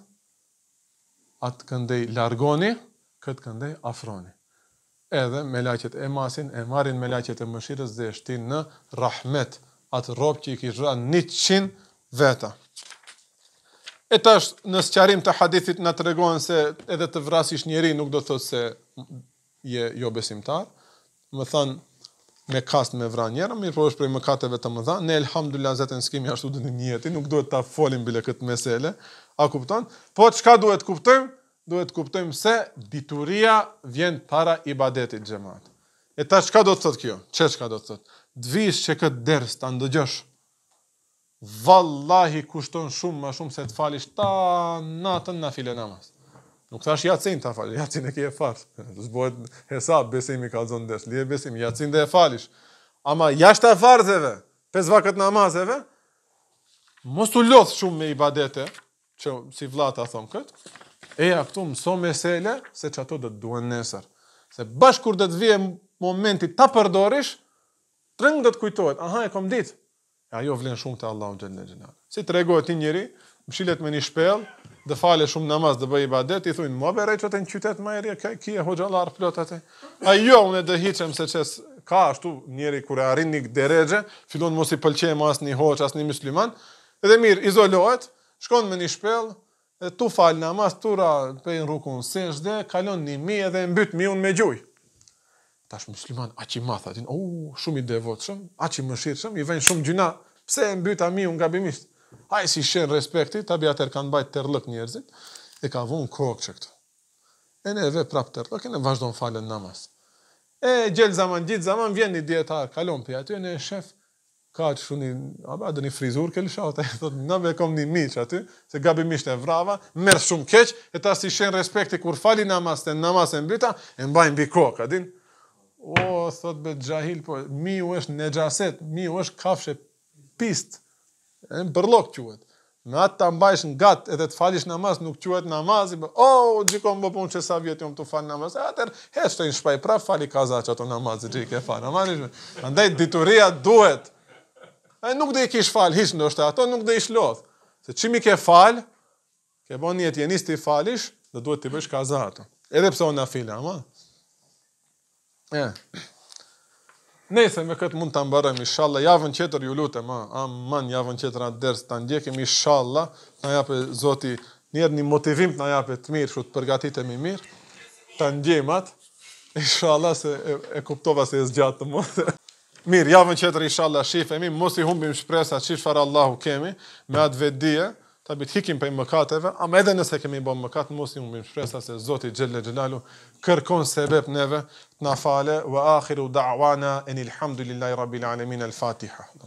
atë këndej largoni, këtë këndej afroni. Edhe me laqet e masin, e marin me laqet e mëshirës dhe e shtin në rahmet, atë rob që i kishra njëqind veta. E tash, në sqarim të hadithit në të regohen se edhe të vrasish njeri nuk do të thot se je jo besimtar, më thanë me kast me vran njera, mirë po është prej mëkateve të më dhanë, ne elhamdulillah zetën s'kemi ashtu dhe një njeti, nuk duhet ta folim bile këtë mesele, a kupton? Po çka duhet kuptojmë? Duhet kuptojmë se dituria vjen para ibadetit xhamat. E ta çka do të thotë kjo? Çe çka do të thotë? Dvish që këtë ders ta ndëgjosh. Vallahi kushton shumë më shumë se të falish ta natën nafile namaz. Nuk thash yacin ta fal, yacin e ke e fal. S'bëhet hesab besimi ka zonë ders. Lije besim yacin dhe e falish. Ama jashtë farzeve, pesë vakët namazeve, mos u lodh shumë me ibadete, që si vllata thon këtë. Eja këtu mëso mesele, se që ato dhe të duen nesër. Se bashk kur dhe të vije momenti ta përdorish, trëng dhe të kujtojt, aha, e kom dit. E ajo vlen shumë të Allahu xhallal xhelal. Si të regohet një njëri, mshilet me një shpel, dhe fale shumë namaz dhe bëj ibadet, i thujnë, më berej që të në qytet më eri, ki e hoxalar plot atë. A jo, unë e dhe hiqem se qes, ka ashtu njëri kur e arrin një deregje, fillon mos i pëlqejmë as një hoq, as një musliman, edhe mirë, izolohet, shkon me një shpel, e tu fal namaz, tu ra pejnë rukun sejde, kalon një mi edhe mbyt mi unë me gjuj. Tash musliman, aq i math atin, oh, shumë i devotshëm, aq i mëshirshëm, i vjen shumë gjuna, pse e mbyt a mi unë gabimisht? Haj si shen respekti, tabi atër kanë bajt tërlëk njerëzit, e ka vun kokë që këtu. E ne ve prap tërlëk, e ne vazhdon falen namaz. E gjel zaman, gjithë zaman, vjen një djetar, kalon për aty, e ne shef, ka që shuni, a ba, dhe një frizur ke lëshat, e thot, në be kom një miq aty, se gabimisht e vrava, merë shumë keq, e ta si shen respekti kur fali namaz, të namaz e mbyta, e mbajnë bi kokë, adin? O, thot be gjahil, po, mi u është nejaset, mi u është kafshe pist, e në bërlok quhet. Me atë ta mbajsh në gatë edhe të falish namaz, nuk quhet namazi, bë, o, gjikon më punë që sa vjetë jom të falë namaz, e atër, hesh të një shpaj praf, fali kaza që ato namazi, gjik e falë, namazishme. Andaj, dituria duhet, e nuk dhe i kish falë, hish ndoshta, ato nuk dhe ish lodh, se qimi ke falë, ke bon një etjenis të i falish, dhe duhet të i bësh kaza ato. Edhe pse o na fila, ama? E. Nejse, me këtë mund të mbarëm, inshallah, javën qetër ju lutem, aman, javën qetër atë ders të ndjekim, inshallah, na jape Zoti njerë një motivim të na jape të mirë, shu të përgatitemi mirë, të ndjem atë, inshallah, se e, e kuptova se e zgjatë të mund. Mirë, javën qetër, inshallah, shifemi, mos i humbim shpresa që çfarë Allahu kemi, me atë vetdije, ta bit hikim për mëkateve, ama edhe nëse kemi bën mëkat, mos i humbim shpresa se Zoti Xhelle Xhelalu kërkon sebeb neve të na fale, wa akhiru da'wana enil hamdulillahi rabbil alamin, al-Fatiha.